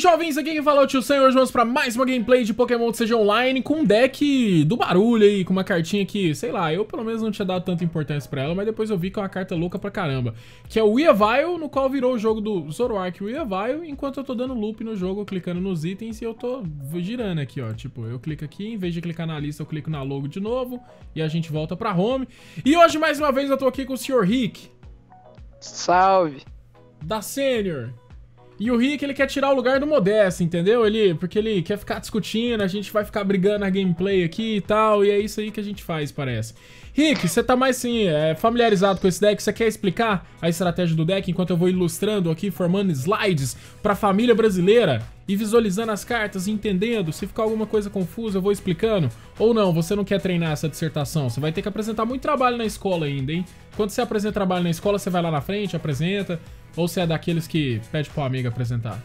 jovens, aqui quem fala é o Tio Sam. Hoje vamos pra mais uma gameplay de Pokémon TCG Online com um deck do barulho aí, com uma cartinha que, sei lá, eu pelo menos não tinha dado tanta importância pra ela, mas depois eu vi que é uma carta louca pra caramba, que é o Weavile, no qual virou o jogo do Zoroark Weavile, enquanto eu tô dando loop no jogo, clicando nos itens e eu tô girando aqui, ó, tipo, eu clico aqui, em vez de clicar na lista eu clico na logo de novo e a gente volta pra home. E hoje mais uma vez eu tô aqui com o Sr. Rick. Salve! Da Senior. E o Rick, ele quer tirar o lugar do Modesto, entendeu? Porque ele quer ficar discutindo, a gente vai ficar brigando na gameplay aqui e tal, e é isso aí que a gente faz, parece. Rick, você tá mais, assim, familiarizado com esse deck? Você quer explicar a estratégia do deck enquanto eu vou ilustrando aqui, formando slides pra família brasileira e visualizando as cartas, entendendo? Se ficar alguma coisa confusa, eu vou explicando. Ou não, você não quer treinar essa dissertação? Você vai ter que apresentar muito trabalho na escola ainda, hein? Quando você apresenta trabalho na escola, você vai lá na frente, apresenta... Ou você é daqueles que pede pro amigo apresentar?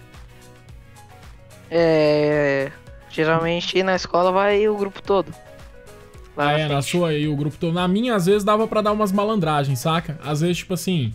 Geralmente na escola vai o grupo todo. Na sua e o grupo todo. Na minha, às vezes, dava pra dar umas malandragens, saca? Às vezes, tipo assim...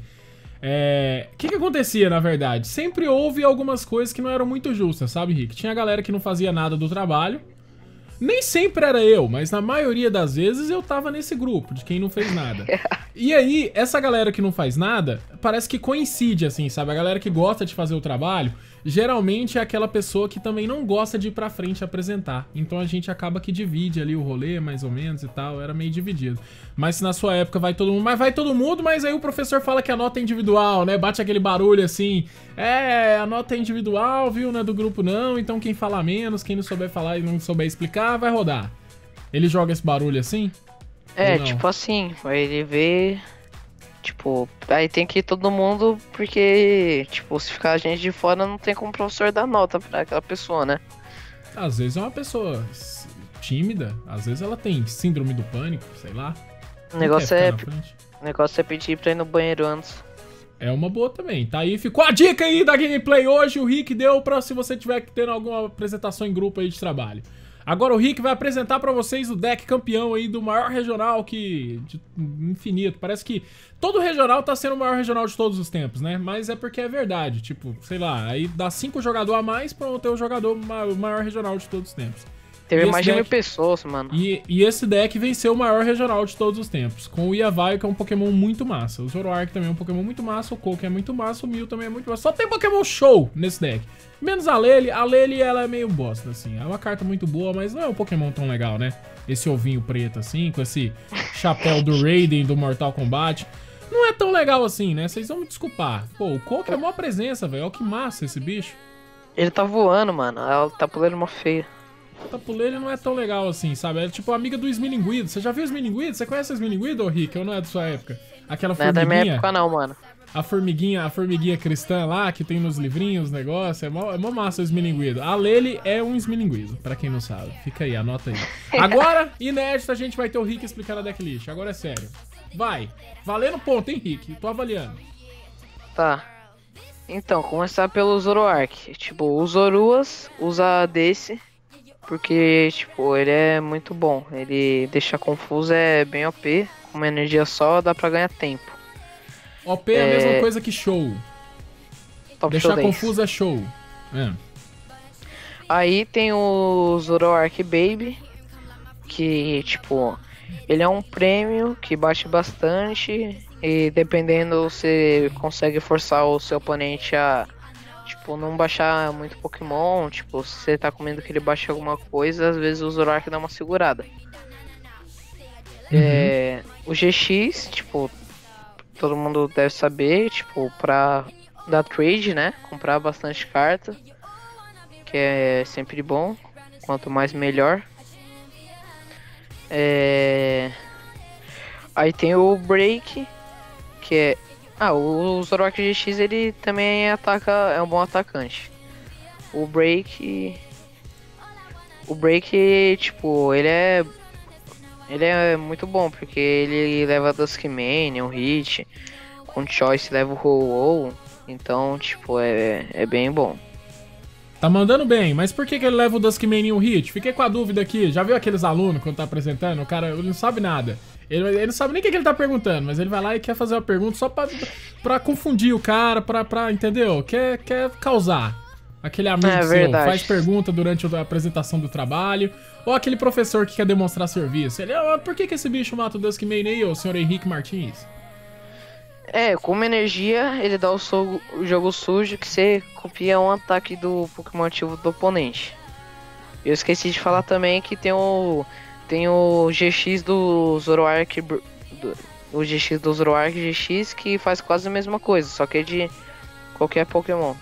O que acontecia, na verdade? Sempre houve algumas coisas que não eram muito justas, sabe, Rick? Tinha galera que não fazia nada do trabalho. Nem sempre era eu, mas na maioria das vezes eu tava nesse grupo, de quem não fez nada. E aí, essa galera que não faz nada, parece que coincide, assim, sabe? A galera que gosta de fazer o trabalho, geralmente é aquela pessoa que também não gosta de ir pra frente e apresentar. Então a gente acaba que divide ali o rolê, mais ou menos, e tal, era meio dividido. Mas se na sua época vai todo mundo, mas aí o professor fala que a nota é individual, né? Bate aquele barulho assim, a nota é individual, viu? Não é do grupo não, então quem falar menos, quem não souber falar e não souber explicar, vai rodar. Ele joga esse barulho assim? Tipo assim, ele vê... Tipo, aí tem que ir todo mundo, porque, tipo, se ficar a gente de fora, não tem como o professor dar nota pra aquela pessoa, né? Às vezes é uma pessoa tímida, às vezes ela tem síndrome do pânico, sei lá. O negócio é pedir pra ir no banheiro antes. É uma boa também. Tá aí, ficou a dica aí da gameplay hoje. O Rick deu pra se você tiver tendo alguma apresentação em grupo aí de trabalho. Agora o Rick vai apresentar pra vocês o deck campeão aí do maior regional infinito. Parece que todo regional tá sendo o maior regional de todos os tempos, né? Mas é porque é verdade. Tipo, sei lá, aí dá 5 jogadores a mais pra ter o jogador maior regional de todos os tempos. Teve mais de 1000 pessoas, mano. E esse deck venceu o maior regional de todos os tempos. Com o Weavile, que é um Pokémon muito massa. O Zoroark também é um Pokémon muito massa. O Coco é muito massa. O Mew também é muito massa. Só tem Pokémon show nesse deck. Menos a Lele. A Lele, ela é meio bosta, assim. É uma carta muito boa, mas não é um Pokémon tão legal, né? Esse ovinho preto, assim, com esse chapéu do Raiden, do Mortal Kombat. Não é tão legal assim, né? Vocês vão me desculpar. Pô, o Coco é a maior presença, velho. Olha que massa esse bicho. Ele tá voando, mano. Ela tá pulando uma feia. O Tapuleiro não é tão legal assim, sabe? É tipo amiga do Smilinguido. Você já viu o Smilinguido? Você conhece o Smilinguido, ô Rick? Ou não é da sua época? Aquela formiguinha. Não é da minha época não, mano. A formiguinha cristã lá, que tem nos livrinhos, negócio. É mó massa o Smilinguido. A Lele é um Smilinguido, pra quem não sabe. Fica aí, anota aí. Agora, inédito, a gente vai ter o Rick explicando a decklist. Agora é sério. Vai. Valendo ponto, hein, Rick? Tô avaliando. Tá. Então, começar pelo Zoroark. Tipo, o Zoruas usa desse... Porque, tipo, ele é muito bom. Ele deixa confuso, é bem OP. Com uma energia só, dá pra ganhar tempo. OP é a mesma coisa que show. Deixar show confuso é show. Aí tem o Zoroark Baby. Que, tipo, ele é um prêmio que bate bastante. E dependendo, você consegue forçar o seu oponente a... Tipo, não baixar muito Pokémon, tipo, se você tá com medo que ele baixe alguma coisa, às vezes o Zoroark dá uma segurada. O GX, tipo, todo mundo deve saber, tipo, pra dar trade, né? Comprar bastante carta, que é sempre bom, quanto mais melhor. Aí tem o Break, que é... o Zoroark GX ele também é um bom atacante. O Break, tipo, ele é muito bom, porque ele leva Duskmane, um hit, com Choice leva o Ho-Oh, então, tipo, é bem bom. Tá mandando bem, mas por que ele leva o Duskmane e um hit? Fiquei com a dúvida aqui, já viu aqueles alunos quando tá apresentando? O cara ele não sabe nada. Ele não sabe nem o que ele tá perguntando, mas ele vai lá e quer fazer uma pergunta só pra confundir o cara, entendeu? Quer causar. Aquele amigo seu verdade. faz pergunta durante a apresentação do trabalho. Ou aquele professor que quer demonstrar serviço. Ele, por que esse bicho mata o Duskmane aí, senhor Henrique Martins? Com energia, ele dá o jogo sujo que você copia um ataque do Pokémon ativo do oponente. Eu esqueci de falar também que tem o GX do Zoroark, o GX do Zoroark GX, que faz quase a mesma coisa, só que é de qualquer Pokémon.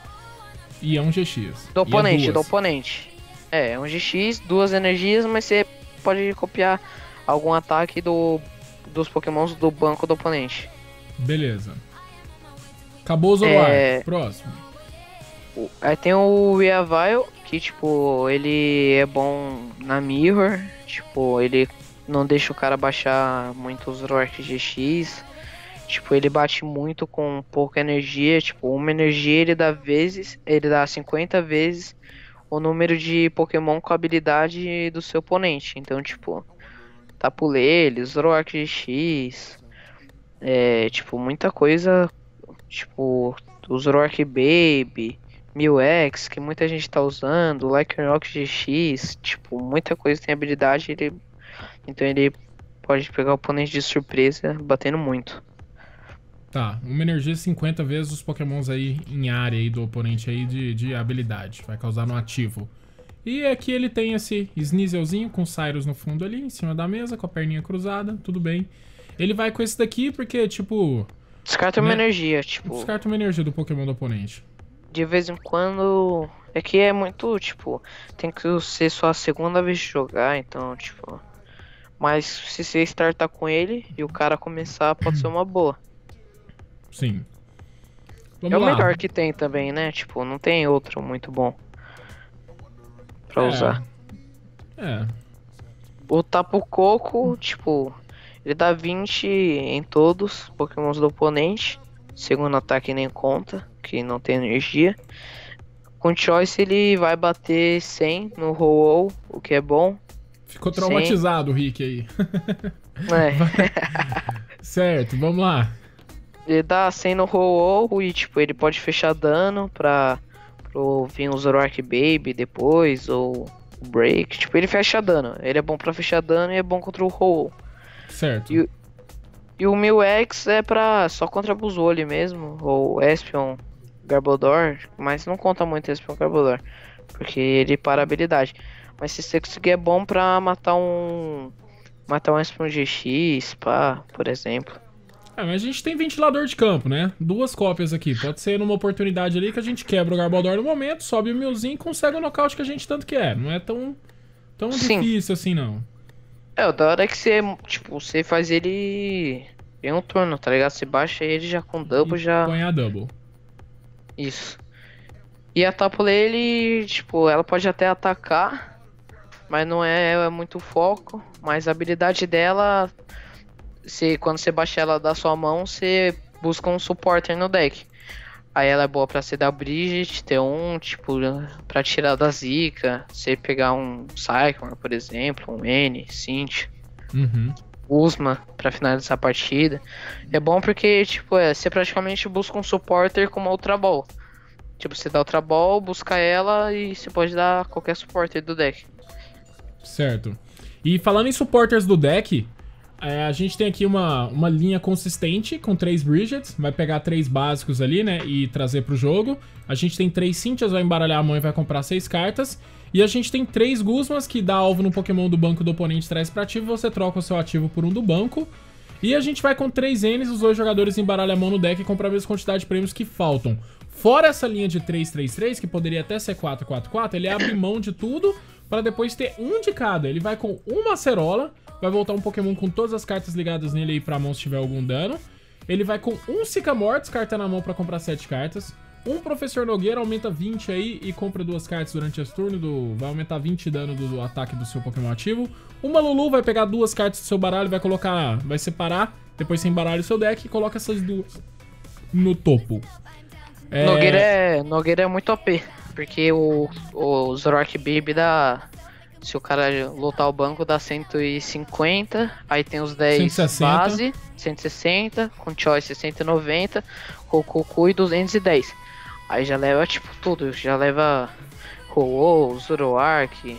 E é um GX. Do oponente. É um GX, 2 energias, mas você pode copiar algum ataque dos Pokémons do banco do oponente. Beleza. Acabou o Zoroark. Próximo. Aí tem o Weavile, que tipo, ele é bom na Mirror. Tipo, ele não deixa o cara baixar muito o Zoroark GX. Tipo, ele bate muito com pouca energia. Tipo, uma energia ele dá 50 vezes o número de Pokémon com a habilidade do seu oponente. Então, tipo, Tapu Lele, Zoroark GX... tipo, muita coisa, tipo, o Zoroark Baby, Mil-X, que muita gente tá usando, Lycanroc GX, tipo, muita coisa tem habilidade, então ele pode pegar o oponente de surpresa, batendo muito. Tá, uma energia 50 vezes os pokémons aí em área aí do oponente aí de habilidade, vai causar no ativo. E aqui ele tem esse Sneaselzinho com Cyrus no fundo ali, em cima da mesa, com a perninha cruzada, tudo bem. Ele vai com esse daqui porque, tipo... Descarta uma energia, tipo... Descarta uma energia do Pokémon do oponente. De vez em quando... É que é muito, tipo... Tem que ser só a segunda vez de jogar, então, tipo... Mas se você startar com ele e o cara começar, pode ser uma boa. Sim. Vamos lá. O melhor que tem também, né? Tipo, não tem outro muito bom pra usar. O Tapu Koko, tipo... Ele dá 20 em todos os Pokémons do oponente. Segundo ataque nem conta, que não tem energia. Com Choice ele vai bater 100 no Ho-Oh, o que é bom. Ficou traumatizado 100. O Rick aí. Certo, vamos lá. Ele dá 100 no Ho-Oh e tipo, ele pode fechar dano pro vir o Zoroark Baby depois, ou o Break. Tipo, ele fecha dano. Ele é bom pra fechar dano e é bom contra o Ho-Oh. Certo. E o Mil-X é só contra Buzzwole mesmo, ou Espion, Garbodor, mas não conta muito Espion Garbodor, porque ele para a habilidade. Mas se você conseguir é bom pra matar um Espion GX, por exemplo. Mas a gente tem ventilador de campo, né? 2 cópias aqui. Pode ser numa oportunidade ali que a gente quebra o Garbodor no momento, sobe o Milzinho e consegue o nocaute que a gente tanto quer. Não é tão difícil assim, não. O da hora é que você faz ele em um turno, tá ligado? Você baixa ele já com double, já... Põe a double. Isso. E a Tapu Lele, tipo, ela pode até atacar, mas não é muito foco. Mas a habilidade dela, quando você baixa ela da sua mão, você busca um supporter no deck. Aí ela é boa pra você dar Bridget, ter tipo, pra tirar da zica. Você pegar um Cyclone, por exemplo, um N, Cinch, Guzma pra finalizar a partida. É bom porque, tipo, você praticamente busca um supporter com uma Ultra Ball. Tipo, você dá Ultra Ball, busca ela e você pode dar qualquer supporter do deck. Certo. E falando em supporters do deck... a gente tem aqui uma linha consistente com 3 Bridgets. Vai pegar 3 básicos ali, né? E trazer pro jogo. A gente tem 3 Cynthias, vai embaralhar a mão e vai comprar 6 cartas. E a gente tem 3 Guzmas, que dá alvo no Pokémon do banco do oponente, traz pra ativo. Você troca o seu ativo por um do banco. E a gente vai com 3 Ns, os 2 jogadores embaralham a mão no deck e compram a mesma quantidade de prêmios que faltam. Fora essa linha de 3-3-3, que poderia até ser 4-4-4, ele abre mão de tudo para depois ter um de cada. Ele vai com uma acerola, vai voltar um Pokémon com todas as cartas ligadas nele aí pra mão se tiver algum dano. Ele vai com um Sycamore, descarta na mão pra comprar 7 cartas. Um Professor Nogueira, aumenta 20 aí e compra 2 cartas durante esse turno. Vai aumentar 20 de dano do ataque do seu Pokémon ativo. Uma Lulu vai pegar 2 cartas do seu baralho, vai separar, depois você embaralha o seu deck e coloca essas 2 no topo. Nogueira é muito OP, porque o Zoroark Baby dá... Se o cara lotar o banco dá 150, aí tem os 10 160. Base, 160, com Choice 190, com Cucu e 210. Aí já leva, tipo, tudo. Já leva Ho-Oh, Zoroark,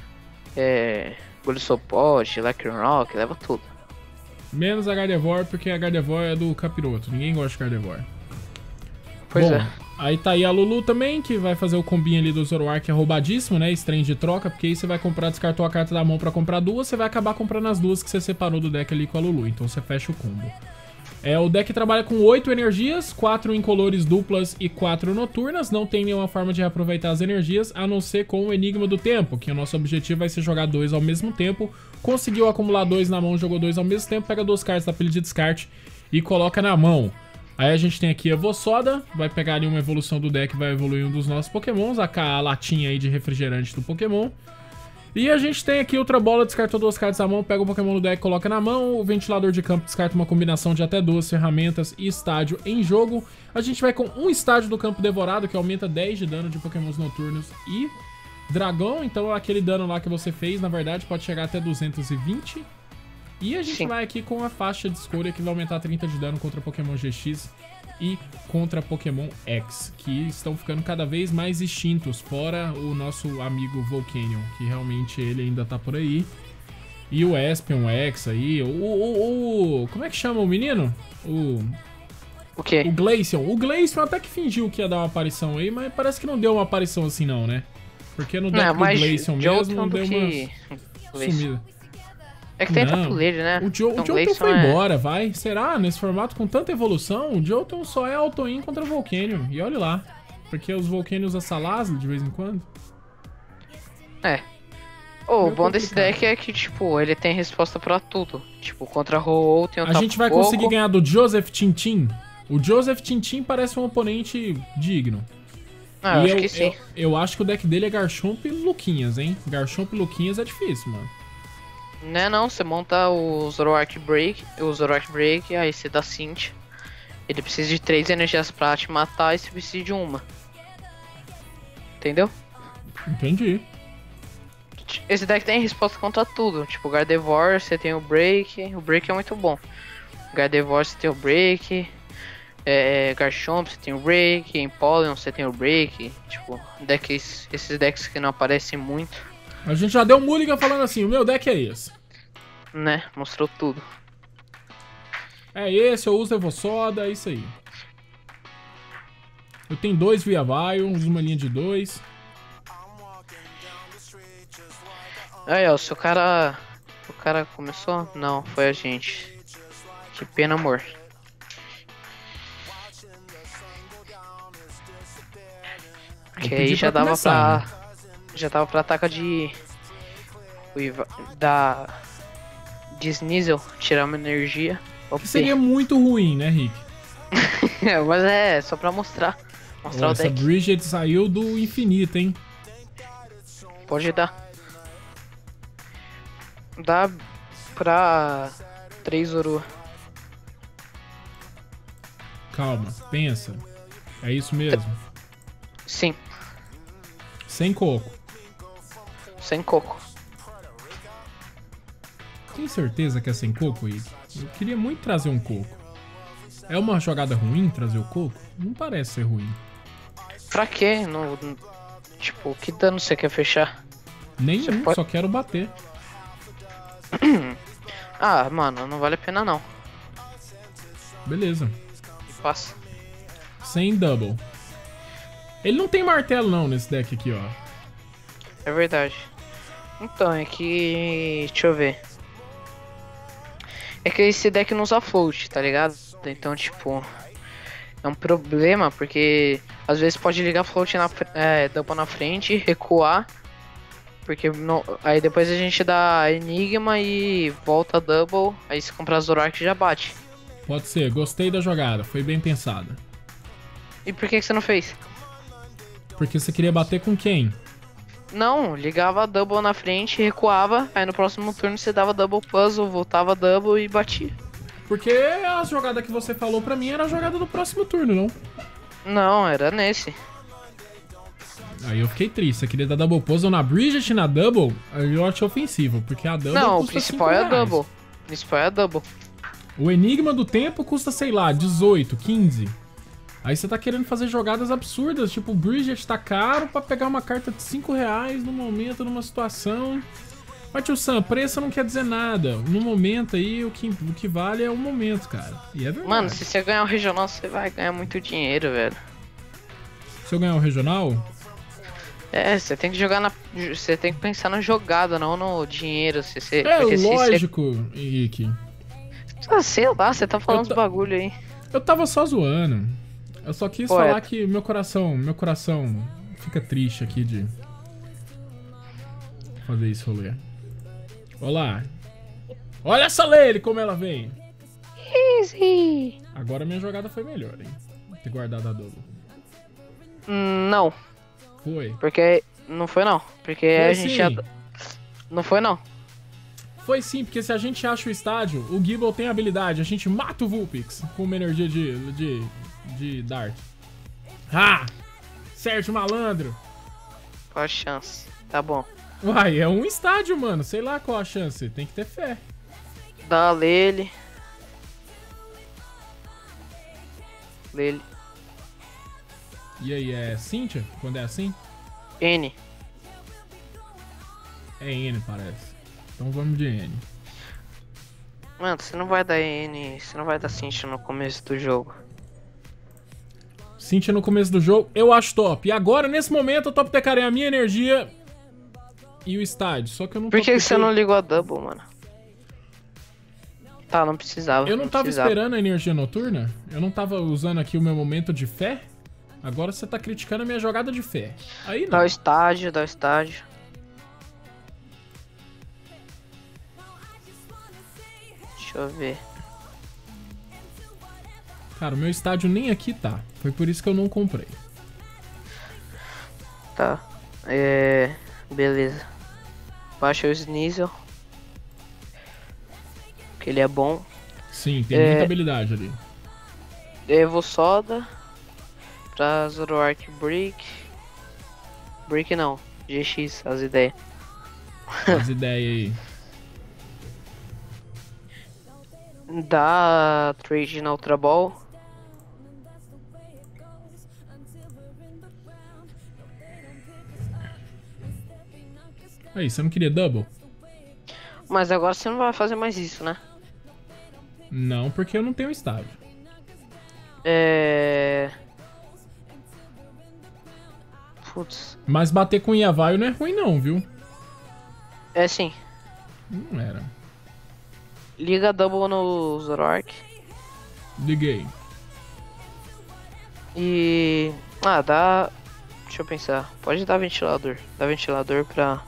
Gliscopod, Lycanroc, leva tudo. Menos a Gardevoir, porque a Gardevoir é do Capiroto. Ninguém gosta de Gardevoir. Pois Bom, é. aí tá aí a Lulu também, que vai fazer o combinho ali do Zoroark, que é roubadíssimo, né? Esse trem de troca, porque aí você vai comprar, descartou a carta da mão pra comprar duas, você vai acabar comprando as duas que você separou do deck ali com a Lulu. Então você fecha o combo. O deck trabalha com 8 energias, 4 incolores duplas e 4 noturnas. Não tem nenhuma forma de reaproveitar as energias, a não ser com o Enigma do Tempo, que o nosso objetivo vai ser jogar 2 ao mesmo tempo. Conseguiu acumular 2 na mão, jogou 2 ao mesmo tempo, pega 2 cartas da pilha de descarte e coloca na mão. Aí a gente tem aqui a Evosoda, vai pegar ali uma evolução do deck, vai evoluir um dos nossos pokémons, a latinha aí de refrigerante do Pokémon. E a gente tem aqui outra bola, descartou 2 cartas na mão, pega o Pokémon do deck, coloca na mão. O ventilador de campo descarta uma combinação de até 2 ferramentas e estádio em jogo. A gente vai com um estádio do campo devorado, que aumenta 10 de dano de Pokémons noturnos e dragão. Então aquele dano lá que você fez, na verdade, pode chegar até 220. E a gente vai aqui com a faixa de escolha, que vai aumentar 30 de dano contra Pokémon GX e contra Pokémon X, que estão ficando cada vez mais extintos, fora o nosso amigo Volcanion, que realmente ele ainda tá por aí. E o Espion X aí, como é que chama o menino? O quê? O Glaceon. O Glaceon até que fingiu que ia dar uma aparição aí, mas parece que não deu uma aparição assim não, né? Porque no deck do Glaceon mesmo não deu uma sumida. É que tem Tapuleiro, né? O Jolteon foi embora, vai. Será? Nesse formato com tanta evolução, o Jolteon só é auto-in contra Volcanion. E olha lá. Porque os Volcanions assalazam de vez em quando. O bom desse deck é que, tipo, ele tem resposta pra tudo. Tipo, contra Ho-Oh tem o A gente vai conseguir ganhar do Joseph Tintin. O Joseph Tintin parece um oponente digno. Eu acho que sim. Eu acho que o deck dele é Garchomp e Luquinhas, hein? Garchomp e Luquinhas é difícil, mano. Não, você monta o Zoroark Break, aí você dá Cinch. Ele precisa de 3 energias pra te matar e você precisa de uma. Entendeu? Entendi. Esse deck tem resposta contra tudo. Tipo, Gardevoir, você tem o Break é muito bom. Gardevoir, você tem o Break. Garchomp, você tem o Break. Empoleon, você tem o Break. Tipo, esses decks que não aparecem muito. A gente já deu um mulligan falando assim, o meu deck é esse. Né, mostrou tudo. É esse, eu uso Evosoda, é isso aí. Eu tenho 2 Viavion, uso uma linha de 2. Aí, ó, se o cara começou? Não, foi a gente. Que pena, amor. Porque aí já dava começar, pra... Né? Já tava pra atacar de Sneasel, tirar uma energia. Que seria muito ruim, né, Rick? Mas é só pra mostrar o deck. Essa Bridget saiu do infinito, hein? Pode dar. Dá pra 3 Zoro. Calma, pensa. É isso mesmo? Sim. Sem coco. Sem coco. Tem certeza que é sem coco, Rick? Eu queria muito trazer um coco. É uma jogada ruim trazer o coco? Não parece ser ruim. Pra quê? Tipo, que dano você quer fechar? Nenhum, só quero bater. Mano, não vale a pena não. Beleza. Passa. Sem double. Ele não tem martelo não nesse deck aqui, ó. É verdade. Então, é que... Deixa eu ver. É que esse deck não usa float, tá ligado? Então, tipo... É um problema, porque... Às vezes pode ligar float double na frente, recuar. Porque aí depois a gente dá Enigma e volta double. Aí se comprar Zoroark já bate. Pode ser, gostei da jogada, foi bem pensada. E por que você não fez? Porque você queria bater com quem? Não, ligava double na frente, recuava, aí no próximo turno você dava double puzzle, voltava double e batia. Porque a jogada que você falou pra mim era a jogada do próximo turno, não? Não, era nesse. Aí eu fiquei triste, você queria dar double puzzle na Bridget e na double, aí eu achei ofensivo, porque a double não, custa o principal é a double. O principal é a double. O Enigma do Tempo custa, sei lá, 18, 15. Aí você tá querendo fazer jogadas absurdas, tipo, o Bridget tá caro pra pegar uma carta de R$ 5 no momento, numa situação. Mas, tio Sam, preço não quer dizer nada. No momento aí, o que vale é o momento, cara. E é verdade. Mano, se você ganhar o regional, você vai ganhar muito dinheiro, velho. Se eu ganhar o regional... É, você tem que jogar na... Você tem que pensar na jogada, não no dinheiro. É lógico, Henrique. Ah, sei lá, você tá falando dos bagulho aí. Eu tava só zoando. Eu só quis Poeta. falar que meu coração fica triste aqui de fazer esse rolê. Olha lá. Olha essa Lele como ela vem. Easy. Agora minha jogada foi melhor, hein? Ter guardado a dobro. Não, Foi. porque... Não foi não. Porque Foi a gente sim. já... Não foi não. Foi sim, porque se a gente acha o estádio, o Gible tem habilidade. A gente mata o Vulpix com uma energia de Dart. Ah! Certo, malandro. Qual a chance? Tá bom. Uai, é um estádio, mano. Sei lá qual a chance. Tem que ter fé. Dá Lele. Lele. E aí, é Cynthia? Quando é assim? N. É N, parece. Então vamos de N. Mano, você não vai dar N. Você não vai dar Cintia no começo do jogo. Cynthia no começo do jogo, eu acho top. E agora, nesse momento, eu top decarei a minha energia e o estádio. Só que eu não Por que top você não ligou a double, mano? Tá, não precisava. Eu não tava precisava. esperando a energia noturna? Eu não tava usando aqui o meu momento de fé? Agora você tá criticando a minha jogada de fé. Aí não. Dá o estádio, dá o estádio. Deixa eu ver. Cara, o meu estádio nem aqui tá. Foi por isso que eu não comprei. Tá. Beleza. Baixa o Sneasel. Que ele é bom. Sim, tem muita habilidade ali. Evo Soda. Pra Zoroark Brick. Brick não. GX, as ideias. As ideias aí. Dá trade na Ultra Ball. Aí, você não queria double? Mas agora você não vai fazer mais isso, né? Não, porque eu não tenho estádio. Putz. Mas bater com Yavaio não é ruim não, viu? É sim. Não era. Liga double no Zoroark. Liguei. E... Ah, dá... Deixa eu pensar. Pode dar ventilador. Dá ventilador pra...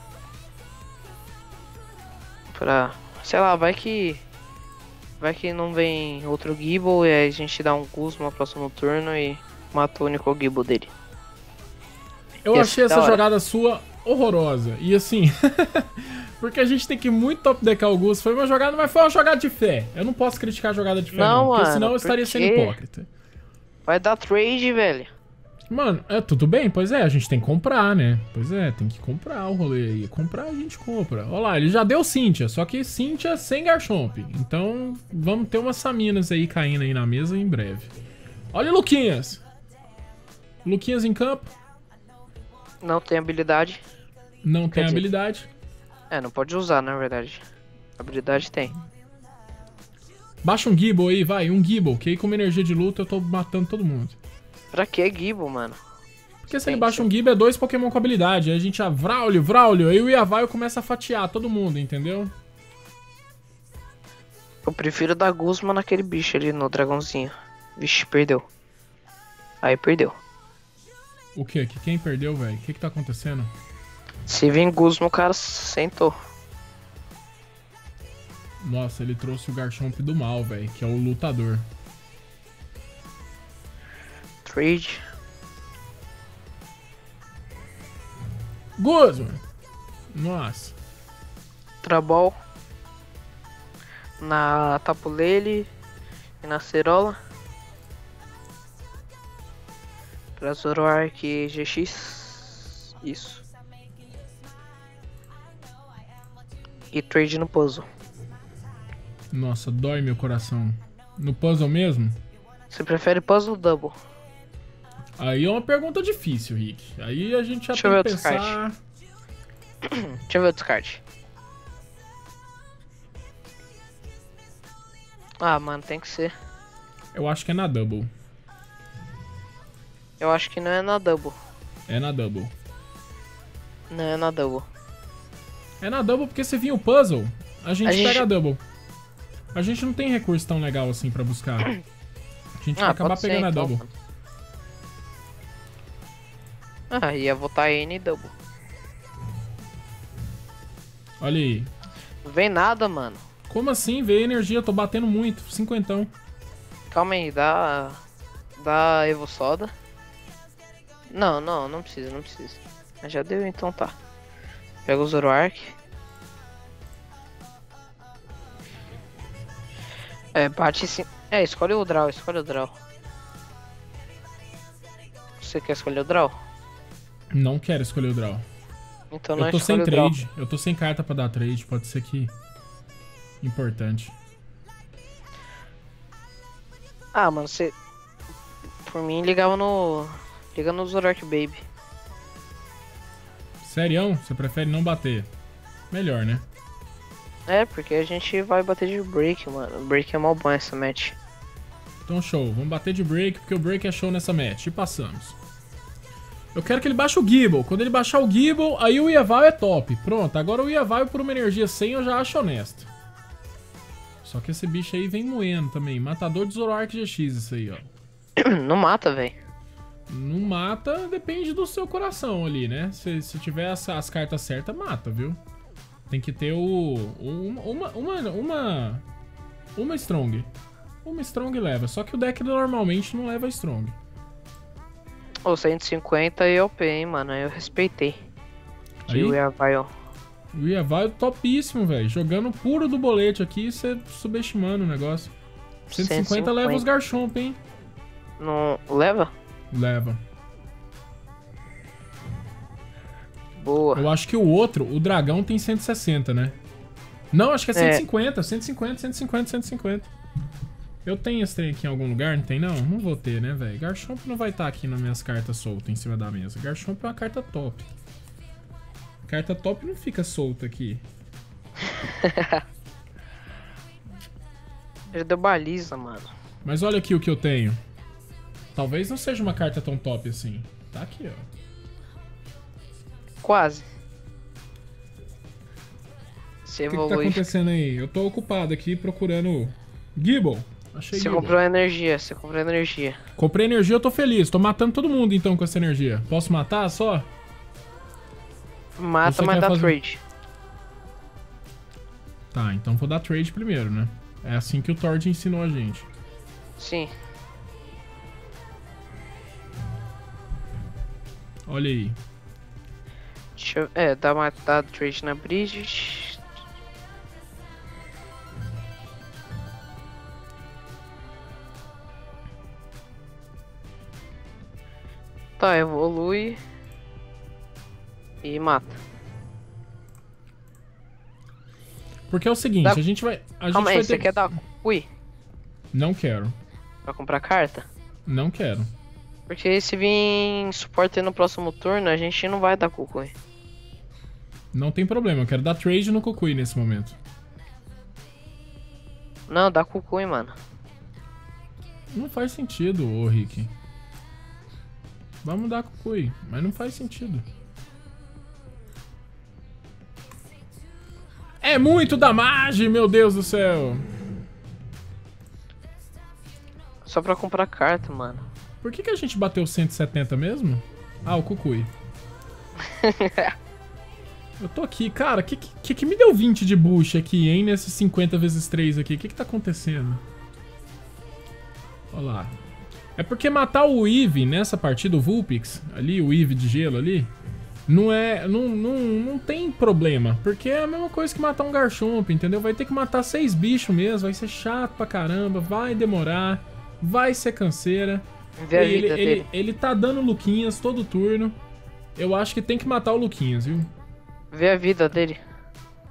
Sei lá, vai que não vem outro Gible e aí a gente dá um Guzma no próximo turno e mata o único Gible dele. Eu Ia achei ser da essa hora. jogada sua horrorosa. E assim... porque a gente tem que muito top deckar o Gus. Foi uma jogada, mas foi uma jogada de fé. Eu não posso criticar a jogada de fé, Não, porque mano, senão eu estaria sendo porque- hipócrita. Vai dar trade, velho. Mano, tudo bem, pois é, a gente tem que comprar, né? Pois é, tem que comprar o rolê aí. Comprar a gente compra. Olha lá, ele já deu Cynthia, só que Cynthia sem Garchomp. Então, vamos ter umas Saminas aí caindo aí na mesa em breve. Olha o Luquinhas. Luquinhas em campo, Não tem habilidade. não tem dizer- habilidade. Não pode usar, na verdade. Habilidade tem. Baixa um Gible aí, vai, um Gible, que aí com uma energia de luta eu tô matando todo mundo. Pra que Gible, mano? Porque se ele baixa um Gible é 2 Pokémon com habilidade. Aí a gente Vraulio, aí o Yavaio começa a fatiar todo mundo, entendeu? Eu prefiro dar Guzma naquele bicho ali, no dragãozinho. Vixe, perdeu. Aí perdeu. O quê? Quem perdeu, velho? O que tá acontecendo? Se vir Guzma, o cara sentou. Nossa, ele trouxe o Garchomp do mal, velho, que é o lutador. Trade. Guzman! Nossa. Trabol. Na Tapulele. E na Cerola. Pra Zoroark GX. Isso. E trade no puzzle. Nossa, dói meu coração. No puzzle mesmo? Você prefere puzzle double? Aí é uma pergunta difícil, Rick. Aí a gente já Deixa eu tem ver que o pensar... Deixa eu ver o descarte. Ah, mano, tem que ser. Eu acho que é na double. Eu acho que não é na double. É na double. Não é na double. É na double porque se vir o puzzle, a gente gente- pega a double. A gente não tem recurso tão legal assim pra buscar. A gente vai acabar pode ser, pegando a então, double. mano. Ah, ia votar N double. Olha aí. Não vem nada, mano. Como assim? Veio energia, eu tô batendo muito. Cinquentão. Calma aí, dá Evo Soda. Não precisa, não precisa. Mas já deu, então tá. Pega o Zoroark. É, bate sim. É, escolhe o draw, escolhe o draw. Você quer escolher o draw? Não quero escolher o draw. Então não Eu tô escolhe sem o draw. trade. Eu tô sem carta pra dar trade. Pode ser que... Importante. Ah, mano, você... Por mim, ligava no... Liga no Zoroark Baby. Serião? Você prefere não bater? Melhor, né? É, porque a gente vai bater de break, mano. Break é mal bom essa match. Então show. Vamos bater de break, porque o break é show nessa match. E passamos. Eu quero que ele baixe o Gible. Quando ele baixar o Gible, aí o Iaval é top. Pronto, agora o Iaval por uma energia 100 eu já acho honesto. Só que esse bicho aí vem moendo também. Matador de Zoroark GX isso aí, ó. Não mata, velho. Não mata, depende do seu coração ali, né? Se tiver as cartas certas, mata, viu? Tem que ter uma Strong. Uma Strong leva. Só que o deck normalmente não leva Strong. Ô, 150 e OP, hein, mano. Eu respeitei. Aí? E o Yavai, ó. O Iaval é topíssimo, velho. Jogando puro do bolete aqui e você subestimando o negócio. 150 leva os Garchomp, hein? Não leva? Leva. Boa. Eu acho que o outro, o dragão, tem 160, né? Não, acho que é 150, 150, 150, 150. Eu tenho esse trem aqui em algum lugar, não tem não? Não vou ter, né, velho? Garchomp não vai estar aqui nas minhas cartas soltas em cima da mesa. Garchomp é uma carta top. Carta top não fica solta aqui. Ele deu baliza, mano. Mas olha aqui o que eu tenho. Talvez não seja uma carta tão top assim. Tá aqui, ó. Quase. Você O que tá evolui. acontecendo aí? Eu tô ocupado aqui procurando Gible. Achei Você Gible. comprou energia, você comprou energia. Comprei energia, eu tô feliz. Tô matando todo mundo então com essa energia. Posso matar só? Mata, Você mas quer dá fazer- trade. Tá, então vou dar trade primeiro, né? É assim que o Tord ensinou a gente. Sim. Olha aí. Deixa eu... dá trade na Bridget. Tá, evolui. E mata. Porque é o seguinte, Dá- a gente vai... A gente Calma aí, vai você ter... quer dar Ui Não quero. pra comprar carta? Não quero. Porque se vir suporte no próximo turno, a gente não vai dar Kukui. Não tem problema, eu quero dar trade no Kukui nesse momento. Não, dá Kukui, mano. Não faz sentido, ô Rick. Vamos dar Kukui, mas não faz sentido. É muito damage, meu Deus do céu. Só pra comprar carta, mano. Por que a gente bateu 170 mesmo? Ah, o Kukui. Eu tô aqui, cara, que me deu 20 de bush aqui, hein, nesses 50 vezes 3 aqui? O que tá acontecendo? Olha lá. É porque matar o Eve nessa partida, o Vulpix, ali, o Eve de gelo ali, não tem problema. Porque é a mesma coisa que matar um Garchomp, entendeu? Vai ter que matar 6 bichos mesmo, vai ser chato pra caramba, vai demorar, vai ser canseira. Vê a vida dele. Ele tá dando Luquinhas todo turno. Eu acho que tem que matar o Luquinhas, viu? Vê a vida dele.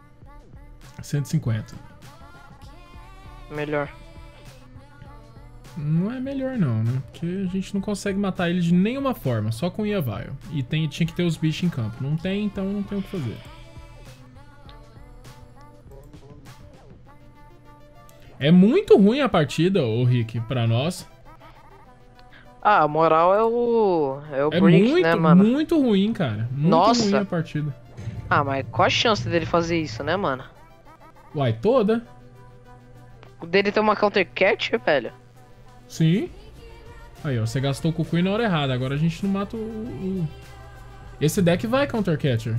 150. Melhor. Não é melhor não, né? Porque a gente não consegue matar ele de nenhuma forma, só com Yavaio. E tinha que ter os bichos em campo. Não tem, então não tem o que fazer. É muito ruim a partida, ô Rick, pra nós. Ah, a moral é o É Brick, né, mano? muito ruim, cara. Muito ruim Nossa! a partida. Ah, mas qual a chance dele fazer isso, né, mano? Uai, toda? O dele tem uma counter catch, velho. Sim. Aí, ó, você gastou o Kukui na hora errada. Agora a gente não mata Esse deck vai Counter Catcher.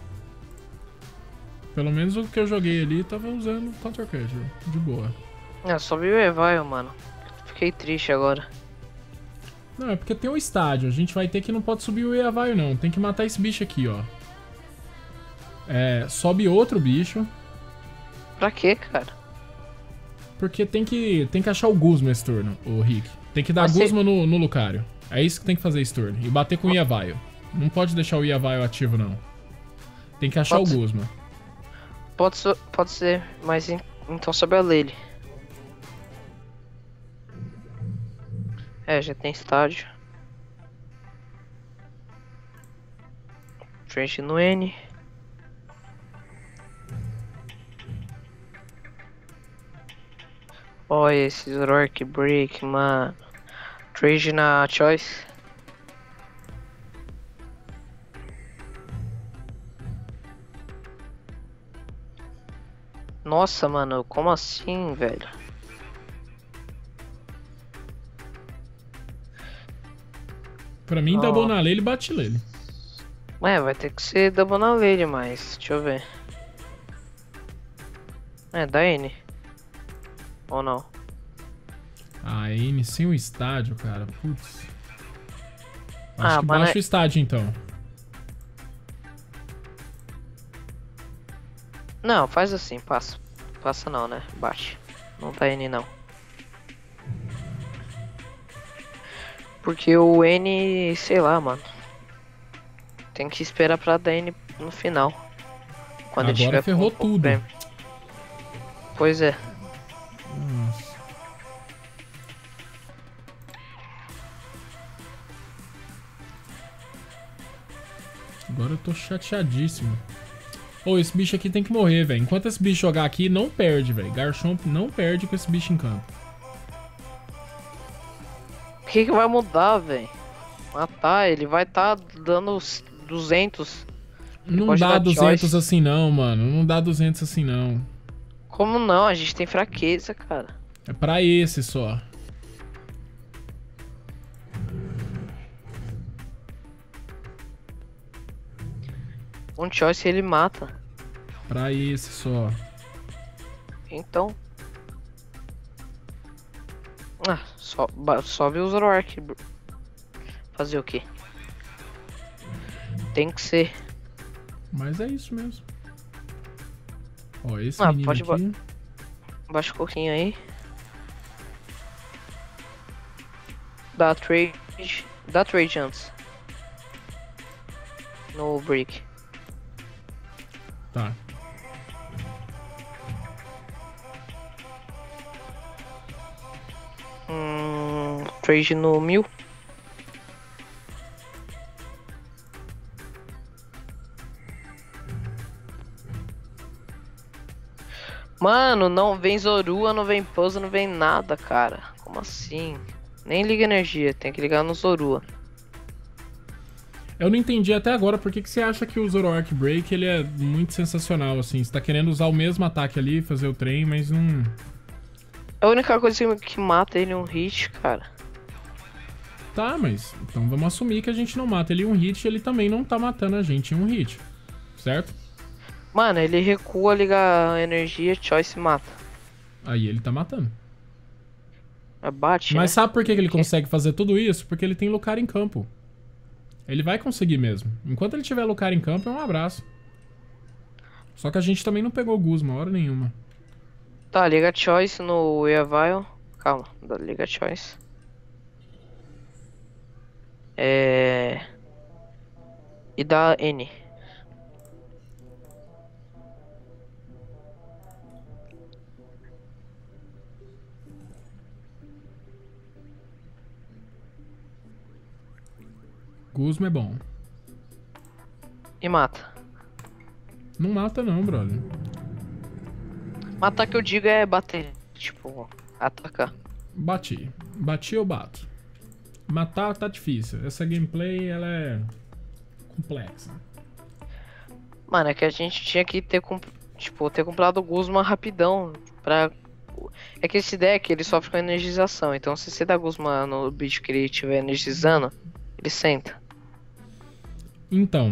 Pelo menos o que eu joguei ali tava usando Counter Catcher. De boa. É, só viu o Evaio, mano. Fiquei triste agora. Não, é porque tem um estádio. A gente vai ter que não pode subir o Yavaio, não. Tem que matar esse bicho aqui, ó. É, sobe outro bicho. Pra quê, cara? Porque tem que achar o Guzma esse turno, o Rick. Tem que dar Mas Guzma no Lucario. É isso que tem que fazer esse turno. E bater com o Yavaio. Não pode deixar o Yavaio ativo, não. Tem que achar Pode o ser. Guzma. Pode ser, mas então sobe a Lele. É, já tem estádio. Frente no N. Olha esse Zoroark Break, mano. Trade na Choice. Nossa, mano, como assim, velho? Pra mim, dá na lei, ele bate nele. É, vai ter que ser double na lane, mas deixa eu ver. É, da N. Ou não? A N sem o estádio, cara. Putz. Acho Ah, que mas baixa o estádio, então. não, faz assim, passa. Passa não, né? Baixa. Não tá N não. Porque o N, sei lá, mano. Tem que esperar pra dar N no final. Quando ele Agora tiver ferrou com o tudo. prêmio. Pois é. Nossa. Agora eu tô chateadíssimo. Ô, esse bicho aqui tem que morrer, velho. Enquanto esse bicho jogar aqui, não perde, velho. Garchomp não perde com esse bicho em campo. O que vai mudar, velho? Matar, ele vai tá dando os 200. Ele Não pode dá dar 200 choice. assim não, mano. Não dá 200 assim não. Como não? A gente tem fraqueza, cara. É pra esse só. Um choice ele mata. Pra esse só. Então. Ah, sobe o Zoroark. Fazer o quê? Tem que ser. Mas é isso mesmo. Ó, esse Ah, menino pode aqui... Baixa um pouquinho aí. Dá trade. Dá trade antes. No break. Tá. Trade no 1000. Mano, não vem Zorua, não vem Puzzle, não vem nada, cara. Como assim? Nem liga energia, tem que ligar no Zorua. Eu não entendi até agora por que você acha que o Zoroark Break ele é muito sensacional, assim. Você tá querendo usar o mesmo ataque ali, fazer o trem, mas não... É a única coisa que mata ele um hit, cara. Tá, mas então vamos assumir que a gente não mata ele em um hit, ele também não tá matando a gente em um hit, certo? Mano, ele recua, liga a energia, choice e mata. Aí ele tá matando. Bate, Mas né? sabe por que ele consegue fazer tudo isso? Porque ele tem Lucario em campo. Ele vai conseguir mesmo. Enquanto ele tiver Lucario em campo, é um abraço. Só que a gente também não pegou Guzma, hora nenhuma. Tá, liga choice no Yavaio. Calma, liga choice. E dá N. Guzma é bom. E mata. Não mata não, brother. Matar que eu digo é bater. Tipo, atacar. Bati. Bati eu bato. Matar tá difícil. Essa gameplay, ela é complexa. Mano, é que a gente tinha que ter, ter comprado o Guzma rapidão. É que esse deck, ele sofre com energização. Então se você dá Guzma no bicho que ele estiver energizando, ele senta. Então,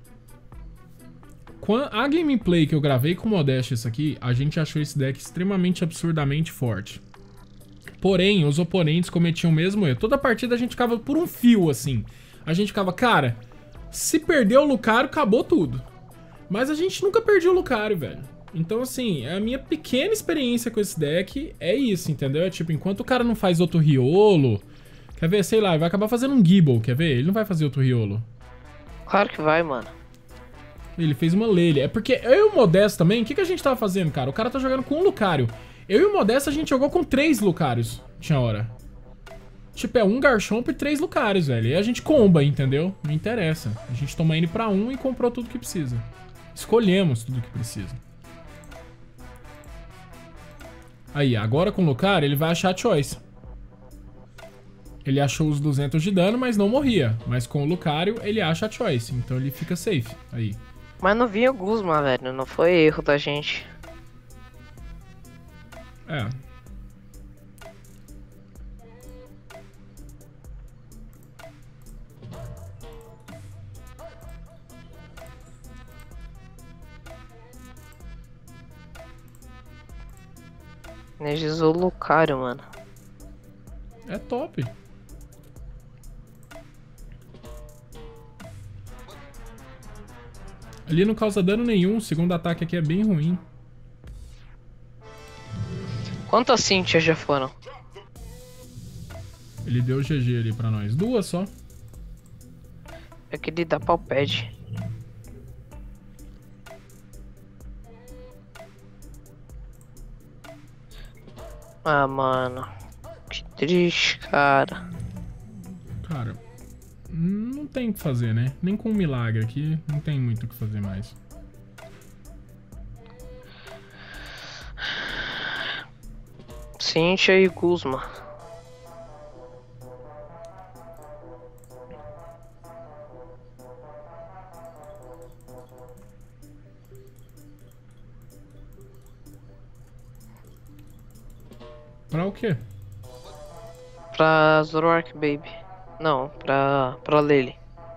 a gameplay que eu gravei com o Modeste isso aqui, a gente achou esse deck extremamente absurdamente forte. Porém, os oponentes cometiam o mesmo erro. Toda partida a gente ficava por um fio, assim. A gente ficava, cara, se perder o Lucario, acabou tudo. Mas a gente nunca perdeu o Lucario, velho. Então, assim, a minha pequena experiência com esse deck é isso, entendeu? É tipo, enquanto o cara não faz outro Riolo... Quer ver? Sei lá, ele vai acabar fazendo um Gible, quer ver? Ele não vai fazer outro Riolo. Claro que vai, mano. Ele fez uma Lele. É porque eu e o Modesto também, o que a gente tava fazendo, cara? O cara tá jogando com um Lucario. Eu e o Modesto, a gente jogou com 3 Lucarios. Tinha hora. Tipo, é um Garchomp e 3 Lucarios, velho. E a gente comba, entendeu? Não interessa. A gente toma N pra 1 e comprou tudo que precisa. Escolhemos tudo que precisa. Aí, agora com o Lucario, ele vai achar a Choice. Ele achou os 200 de dano, mas não morria. Mas com o Lucario, ele acha a Choice. Então ele fica safe. Aí. Mas não vinha o Guzma, velho. Não foi erro da gente. É. Energizou o Lucario, mano. É top. Ali não causa dano nenhum. O segundo ataque aqui é bem ruim. Quantas Cynthia já foram? Ele deu GG ali pra nós. 2 só. É que ele dá pau pad. Ah, mano. Que triste, cara. Cara, não tem o que fazer, né? Nem com um milagre aqui, não tem muito o que fazer mais. Cynthia e Guzma. Pra o quê? Pra Zoroark Baby. Não, pra Lele.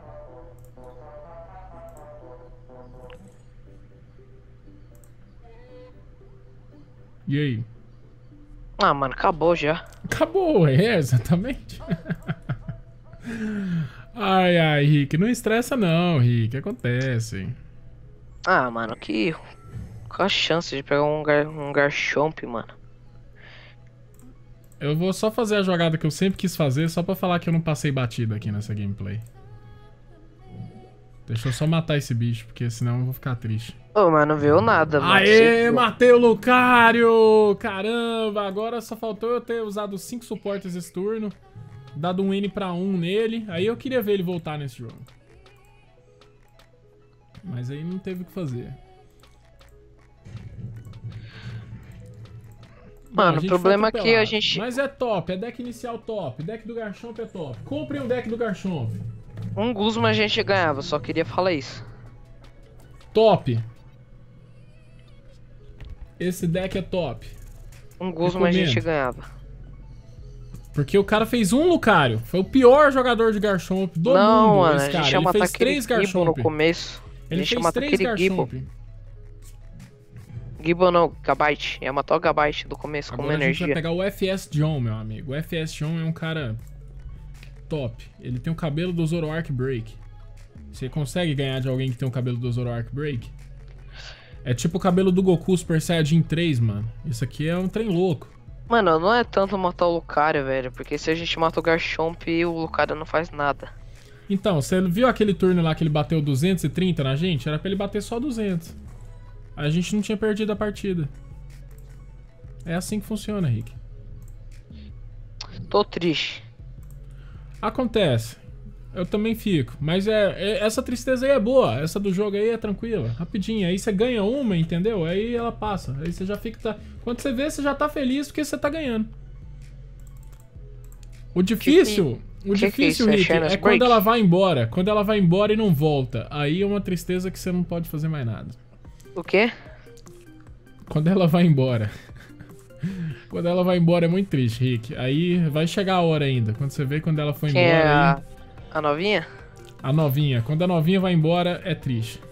E aí? Ah, mano, acabou já. Acabou, é, exatamente. Ai, ai, Rick, não estressa não, Rick, acontece. Ah, mano, qual a chance de pegar um Garchomp, mano? Eu vou só fazer a jogada que eu sempre quis fazer, só pra falar que eu não passei batida aqui nessa gameplay. Deixa eu só matar esse bicho, porque senão eu vou ficar triste. Ô, mas não viu nada, mano. Aê, matei o Lucario! Caramba, agora só faltou eu ter usado 5 suportes esse turno. Dado um N pra 1 nele. Aí eu queria ver ele voltar nesse jogo. Mas aí não teve o que fazer. Mano, o problema é que a gente... Mas é top, é deck inicial top. Deck do Garchomp é top. Comprem um deck do Garchomp. Um Guzma a gente ganhava, só queria falar isso. Top. Esse deck é top. Um Guzma a gente ganhava. Porque o cara fez um Lucario. Foi o pior jogador de Garchomp do mundo, mano, esse cara. Ele fez 3 Garchomp no começo. Ele fez 3 Garchomp. Gible não, Gabite. Ia matar o Gabite do começo com uma energia. A gente vai pegar o FS John, meu amigo. O FS John é um cara top. Ele tem o cabelo do Zoroark Break. Você consegue ganhar de alguém que tem o cabelo do Zoroark Break? É tipo o cabelo do Goku Super Saiyajin 3, mano. Isso aqui é um trem louco. Mano, não é tanto matar o Lucario, velho. Porque se a gente mata o Garchomp, o Lucario não faz nada. Então, você viu aquele turno lá que ele bateu 230 na gente? Era pra ele bater só 200. A gente não tinha perdido a partida. É assim que funciona, Rick. Tô triste. Acontece. Eu também fico. Mas essa tristeza aí é boa. Essa do jogo aí é tranquila. Rapidinho. Aí você ganha uma, entendeu? Aí ela passa. Aí você já fica... Quando você vê, você já tá feliz porque você tá ganhando. O difícil... O difícil, Rick, é quando ela vai embora. Quando ela vai embora e não volta. Aí é uma tristeza que você não pode fazer mais nada. O quê? Quando ela vai embora. Quando ela vai embora é muito triste, Rick. Aí vai chegar a hora ainda. Quando você vê quando ela foi Quem embora... é aí... a novinha? A novinha. Quando a novinha vai embora, é triste.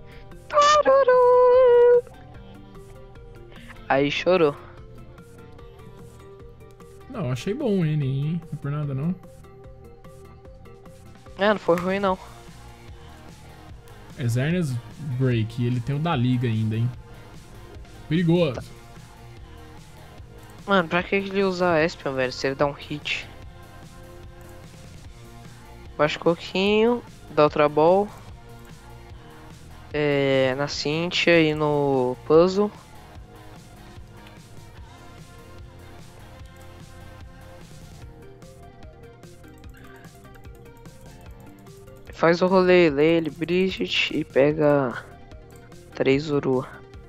Aí chorou. Não, achei bom o N, hein? Não é por nada, não. Não foi ruim, não. É Xerneas Break. E ele tem o da liga ainda, hein? Perigoso. Mano, pra que ele usar Espion, velho? Se ele dá um hit. Baixa o coquinho, dá outra ball. Na Cynthia e no puzzle. Faz o rolê, Lele, Bridget e pega 3 Zuru.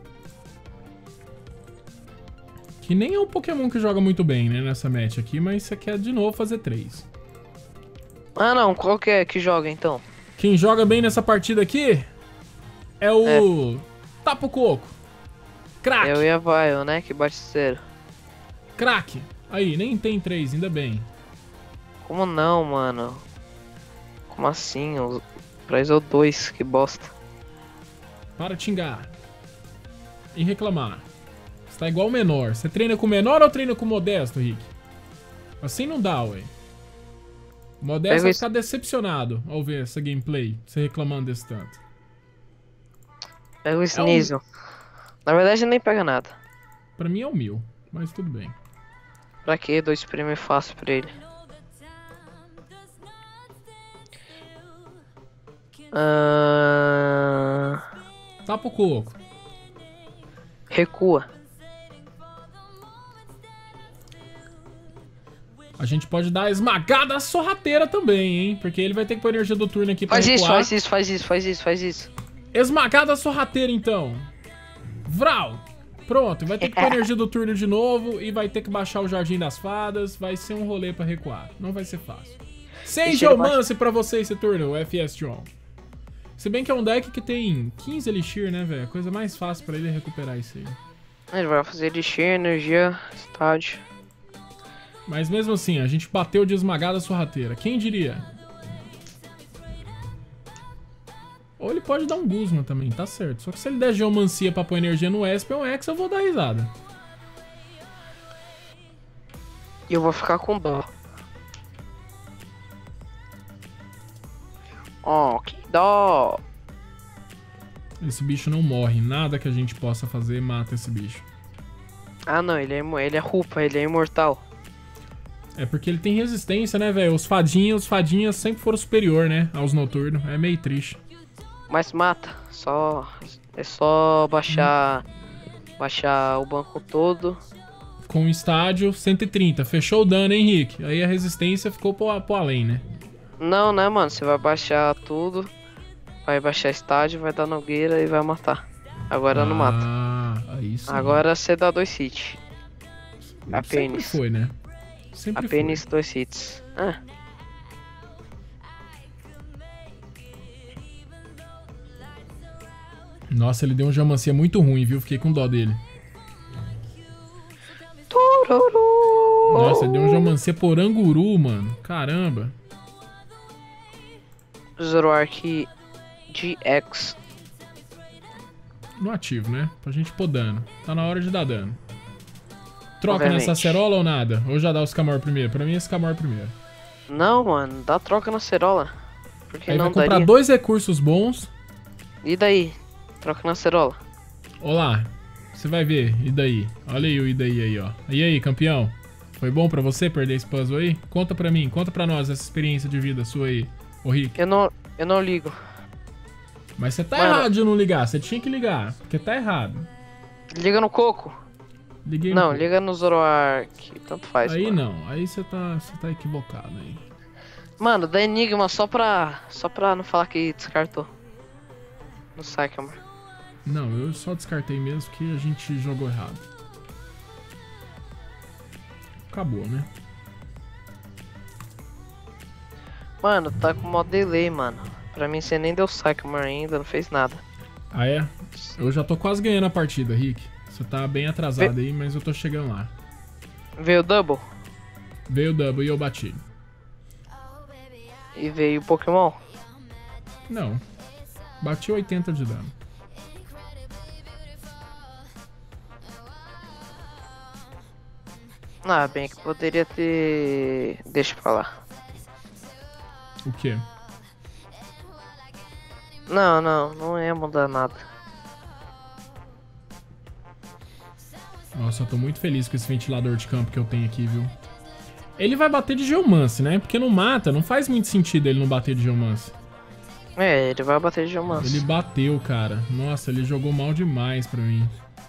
Que nem é um Pokémon que joga muito bem, né, nessa match aqui, mas você quer de novo fazer 3. Ah não, qual que é que joga então? Quem joga bem nessa partida aqui é o Tapo Coco. Crack. Eu e a Vile, né, que bate 0. Crack. Aí, nem tem 3, ainda bem. Como não, mano? Como assim? O Prize 2, que bosta. Para de xingar. E reclamar. Você tá igual o menor. Você treina com o menor ou treina com o modesto, Rick? Assim não dá, ué. O modesto vai ficar decepcionado ao ver essa gameplay. Você reclamando desse tanto. Pega o Sneasel. Na verdade nem pega nada. Pra mim é o 1000, mas tudo bem. Pra que 2 prêmios fácil pra ele? Tapa o coco. Recua. A gente pode dar a esmagada sorrateira também, hein? Porque ele vai ter que pôr energia do turno aqui pra faz recuar. Faz isso. Esmagada sorrateira, então. Vral. Pronto, vai ter que pôr energia do turno de novo e vai ter que baixar o Jardim das Fadas. Vai ser um rolê pra recuar. Não vai ser fácil. Sem Geomance pra você esse turno, o FS John. Se bem que é um deck que tem 15 Elixir, né, velho? Coisa mais fácil pra ele recuperar isso aí. Ele vai fazer Elixir, energia, estádio. Mas mesmo assim, a gente bateu de esmagada sorrateira. Quem diria? Ou ele pode dar um Guzman também, tá certo. Só que se ele der Geomancia pra pôr energia no Espion X, eu vou dar risada. E eu vou ficar com dó. Oh, que dó. Esse bicho não morre. Nada que a gente possa fazer mata esse bicho. Ah não, ele é rupa, ele é imortal. É porque ele tem resistência, né, velho? Os fadinhas sempre foram superior, né? Aos noturnos. É meio triste. Mas mata. É só baixar o banco todo. Com o estádio 130. Fechou o dano, hein, Henrique? Aí a resistência ficou pro além, né? Não, né, mano? Você vai baixar tudo. Vai baixar estádio, vai dar nogueira e vai matar. Agora não mata. Aí sim. Agora você dá 2 hits. Apenas. Sempre foi, né? Sempre Apenas foi. 2 hits. Nossa, ele deu um Geomancia muito ruim, viu? Fiquei com dó dele. Nossa, ele deu um Geomancia por Anguru, mano. Caramba. Zoroark GX. No ativo, né? Pra gente pôr dano. Tá na hora de dar dano. Troca Obviamente. nessa acerola ou nada? Ou já dá o Scamor primeiro? Pra mim é Scamor primeiro. Não, mano, dá troca na cerola. Porque Aí não vai comprar daria. 2 recursos bons. E daí? Troca na cerola. Olá, você vai ver. E daí? Olha aí o e daí aí, ó. E aí, campeão? Foi bom pra você perder esse puzzle aí? Conta pra mim, conta pra nós essa experiência de vida sua aí, ô Rick. Eu não ligo. Mas você tá Mano. errado de não ligar, você tinha que ligar, porque tá errado. Liga no coco. Liguei Não, um pouco. liga no Zoroark. Tanto faz. Aí mano. não, aí você tá equivocado aí. Mano, da Enigma só pra não falar que descartou. No Sycamore. Não, eu só descartei mesmo que a gente jogou errado. Acabou, né? Mano, tá com mó delay, mano. Pra mim você nem deu Sycamore ainda, não fez nada. Ah, é? Eu já tô quase ganhando a partida, Rick. Você tá bem atrasado aí, mas eu tô chegando lá. Veio o Double? Veio o double e eu bati. E veio o Pokémon? Não. Bati 80 de dano. Ah, bem que poderia ter... Deixa pra lá. O quê? Não ia mudar nada. Nossa, eu tô muito feliz com esse ventilador de campo que eu tenho aqui, viu? Ele vai bater de Geomance, né? Porque não mata, não faz muito sentido ele não bater de Geomance. É, ele vai bater de Geomance. Ele bateu, cara. Nossa, ele jogou mal demais pra mim.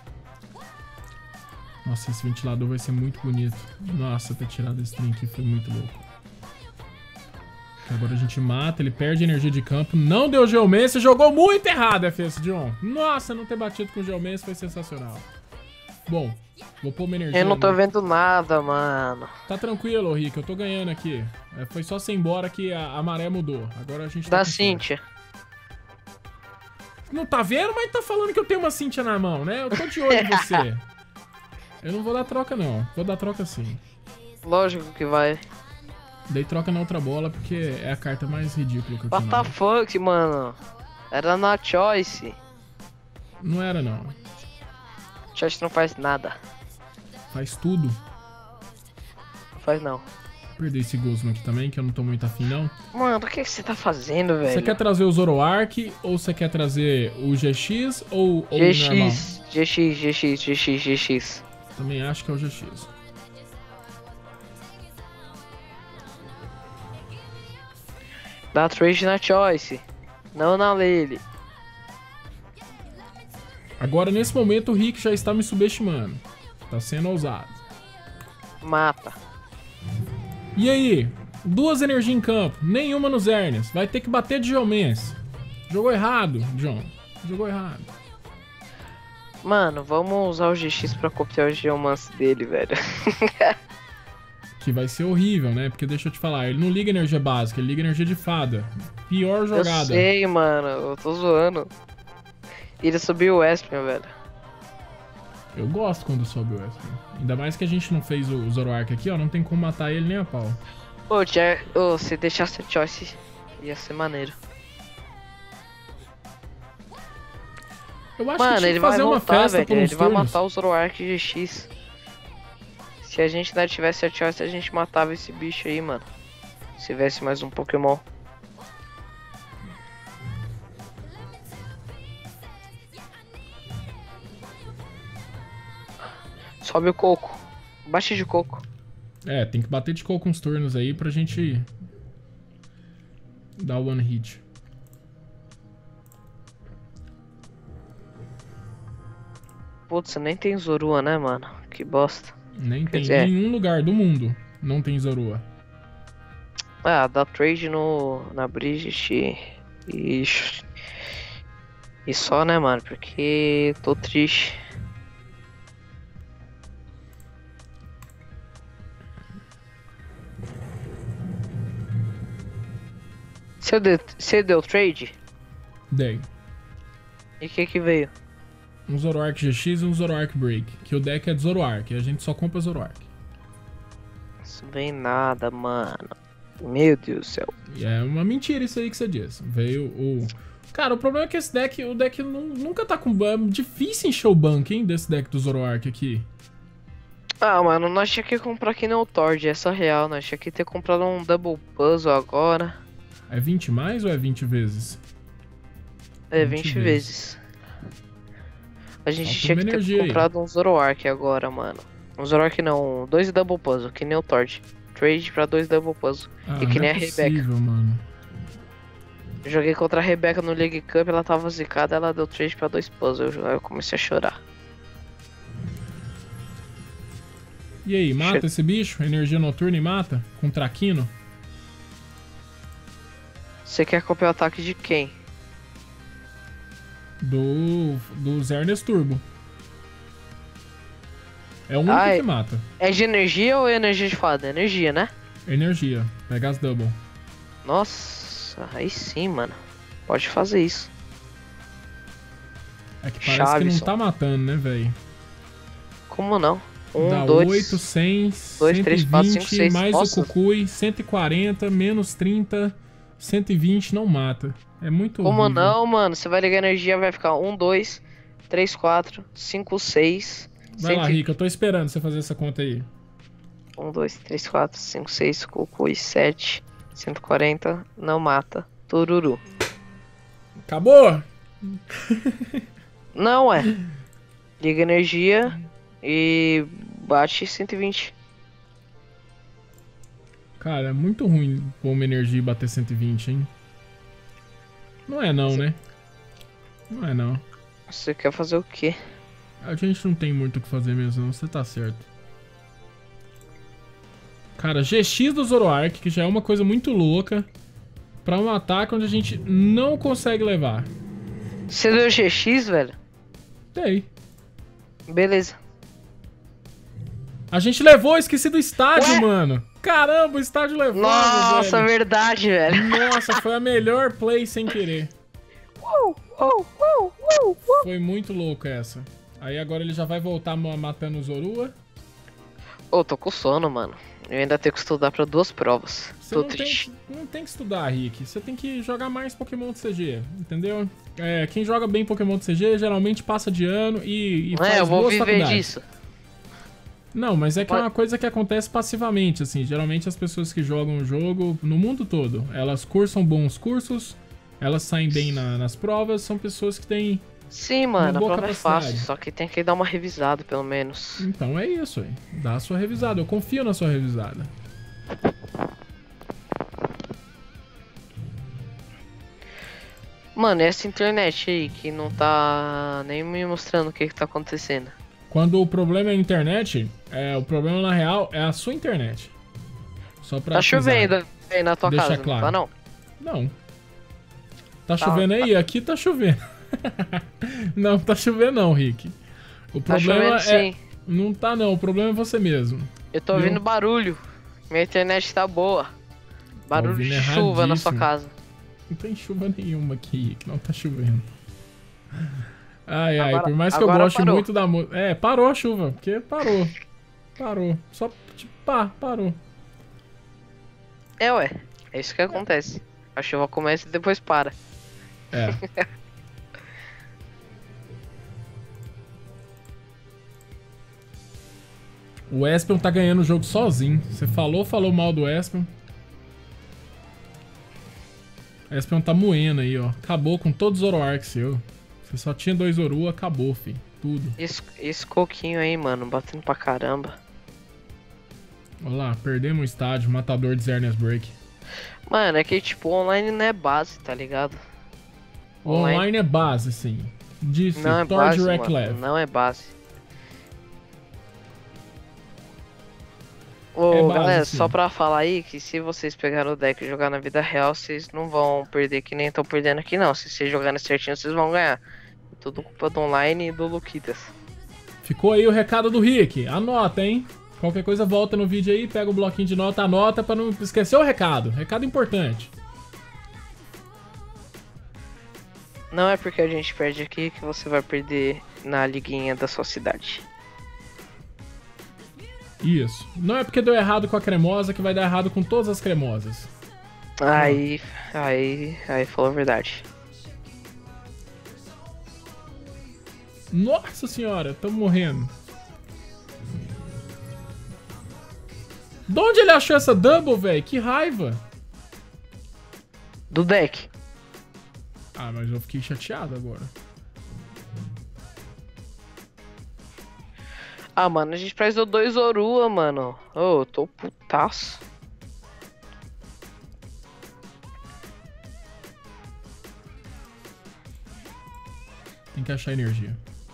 Nossa, esse ventilador vai ser muito bonito. Nossa, ter tirado esse trem aqui foi muito louco. Agora a gente mata, ele perde energia de campo. Não deu Geomance, jogou muito errado, FS John. Nossa, não ter batido com Geomance foi sensacional. Bom, vou pôr uma energia. Eu não tô ali. vendo nada, mano. Tá tranquilo, Rick, eu tô ganhando aqui. Foi só você ir embora que a maré mudou. Agora a gente tá Da com Cynthia. sorte. Não tá vendo, mas tá falando que eu tenho uma Cynthia na mão, né? Eu tô de olho em você. Eu não vou dar troca, não. Vou dar troca sim. Lógico que vai. Dei troca na outra bola porque é a carta mais ridícula que eu What tinha. the fuck, mano? Era na Choice. Não era, não. Choice não faz nada. Faz tudo. Não faz não. Perdi esse Guzman aqui também, que eu não tô muito afim, não. Mano, o que você tá fazendo, velho? Você quer trazer o Zoroark ou você quer trazer o GX ou o normal? GX. Também acho que é o GX. Dá trade na Choice. Não na Lele. Agora, nesse momento, o Rick já está me subestimando. Tá sendo ousado. Mata. E aí? 2 energias em campo, nenhuma nos Zernias. Vai ter que bater de Geomance. Jogou errado, John. Jogou errado. Mano, vamos usar o GX pra copiar o Geomance dele, velho. Que vai ser horrível, né? Porque deixa eu te falar, ele não liga energia básica, ele liga energia de fada. Pior jogada. Eu sei, mano. Eu tô zoando. Ele subiu o Espion, velho. Eu gosto quando sobe o Esper. Ainda mais que a gente não fez o Zoroark aqui, ó. Não tem como matar ele nem a pau. Ô, se deixasse a Choice, ia ser maneiro. Eu acho Mano, que tinha ele que fazer vai uma voltar, festa velho. por uns Ele vai turnos. matar o Zoroark GX. Se a gente ainda tivesse a Choice, a gente matava esse bicho aí, mano. Se tivesse mais um Pokémon. Sobe o coco. Baixa de coco. É, tem que bater de coco uns turnos aí pra gente dar o one hit. Putz, nem tem Zorua, né, mano? Que bosta. Nem Quer tem dizer, nenhum lugar do mundo não tem Zorua. Ah, dá trade na Bridget e só, né, mano? Porque tô triste. Você deu trade? Dei. E o que veio? Um Zoroark GX e um Zoroark Break. Que o deck é de Zoroark, e a gente só compra Zoroark. Isso vem nada, mano. Meu Deus do céu. E é uma mentira isso aí que você diz. Veio o... Cara, o problema é que esse deck, o deck nunca tá com... É difícil encher o banco, hein, desse deck do Zoroark aqui. Ah, mano, nós tinha que comprar aqui no Tord, essa real. Nós tinha que ter comprado um Double Puzzle agora. É 20 mais ou é 20 vezes? É 20 20 vezes. A gente Falta tinha uma que ter energia aí. comprado um Zoroark agora, mano. Um Zoroark não, 2 Double Puzzle, que nem o Tord. Trade pra 2 Double Puzzle. Ah, E que não nem é a possível, Rebeca. mano. Eu joguei contra a Rebeca no League Cup, ela tava zicada, ela deu trade pra 2 puzzles. Aí eu comecei a chorar. E aí, mata esse bicho? Energia noturna e mata? Com traquino? Você quer copiar o ataque de quem? Do Xerneas Turbo. É o único que mata. É de energia ou é energia de fada? Energia, né? Energia. Pega as double. Nossa, aí sim, mano. Pode fazer isso. É que parece que não tá matando, né, velho? Como não? Dá 2, 8, 100, 2, 3, 4, 5, 6. mais Nossa. o Kukui, 140, menos 30, 120, não mata. É muito Como horrível. não, mano? Você vai ligar energia, vai ficar 1, 2, 3, 4, 5, 6. Vai lá, Rica, eu tô esperando você fazer essa conta aí. 1, 2, 3, 4, 5, 6, Kukui, 7, 140, não mata. Tururu. Acabou? Não é. Liga energia e bate 120. Cara, é muito ruim pôr uma energia e bater 120, hein? Não é não, né? Não é não. Você quer fazer o quê? A gente não tem muito o que fazer mesmo, não. Você tá certo. Cara, GX do Zoroark, que já é uma coisa muito louca, pra um ataque onde a gente não consegue levar. Você deu GX, velho? Dei. Beleza. A gente levou, esqueci do estádio, Ué? mano. Caramba, o estádio levou, Nossa, velho. verdade, velho. Nossa, foi a melhor play sem querer. Foi muito louco essa. Aí agora ele já vai voltar matando o Zorua. Ô, tô com sono, mano. Eu ainda tenho que estudar pra 2 provas. Você Tô não triste. não tem que estudar, Rick. Você tem que jogar mais Pokémon do CG, entendeu? É, quem joga bem Pokémon do CG geralmente passa de ano e faz Eu vou boas viver faculdades. disso. Não, mas é que é uma coisa que acontece passivamente, assim. Geralmente as pessoas que jogam o jogo no mundo todo, elas cursam bons cursos, elas saem bem nas provas, são pessoas que têm... Sim, mano, a boa prova é capacidade. fácil, só que tem que dar uma revisada, pelo menos. Então é isso aí. Dá a sua revisada. Eu confio na sua revisada. Mano, essa internet aí que não tá nem me mostrando o que tá acontecendo. Quando o problema é a internet, o problema na real é a sua internet. Só pra Tá avisar. chovendo aí na tua Deixa casa, claro. não tá não? Não. Tá chovendo aí? Aqui tá chovendo. Não, tá chovendo não, Rick. O Tá problema chovendo é... sim. Não tá não, o problema é você mesmo. Eu tô ouvindo barulho. Minha internet tá boa. Barulho ouvindo de chuva na sua erradíssimo. casa. Não tem chuva nenhuma aqui, Rick. Não tá chovendo. Ai, Agora- por mais que eu agora goste parou. muito da música... parou a chuva, porque parou. Parou. Só, tipo, parou. Ué. É isso que acontece. A chuva começa e depois para. É. O Espion tá ganhando o jogo sozinho. Você falou mal do Espion. O Espion tá moendo aí, ó. Acabou com todos os Zoroark seu. Você só tinha 2 Zoru, acabou, fi. Tudo. Esse coquinho aí, mano, batendo pra caramba. Olha lá, perdemos o estádio. Matador de Xerneas Break. Mano, é que tipo, online não é base, tá ligado? O online é base, sim. Disse Não é Thor base, Direct mano. Lev. Não é base. Ô, É base, galera, sim. só pra falar aí que se vocês pegarem o deck e jogar na vida real, vocês não vão perder que nem estão perdendo aqui não. Se vocês jogarem certinho, vocês vão ganhar. Tudo culpa do online e do Luquitas. Ficou aí o recado do Rick. Anota, hein? Qualquer coisa volta no vídeo aí, pega o bloquinho de nota, anota pra não esquecer o recado. Recado importante. Não é porque a gente perde aqui que você vai perder na liguinha da sua cidade. Isso. Não é porque deu errado com a cremosa que vai dar errado com todas as cremosas. Aí falou a verdade. Nossa senhora, tamo morrendo. De onde ele achou essa double, velho? Que raiva. Do deck. Ah, mas eu fiquei chateado agora. Ah, mano, a gente precisou 2 Zorua, mano. Ô, eu tô putaço. Tem que achar energia.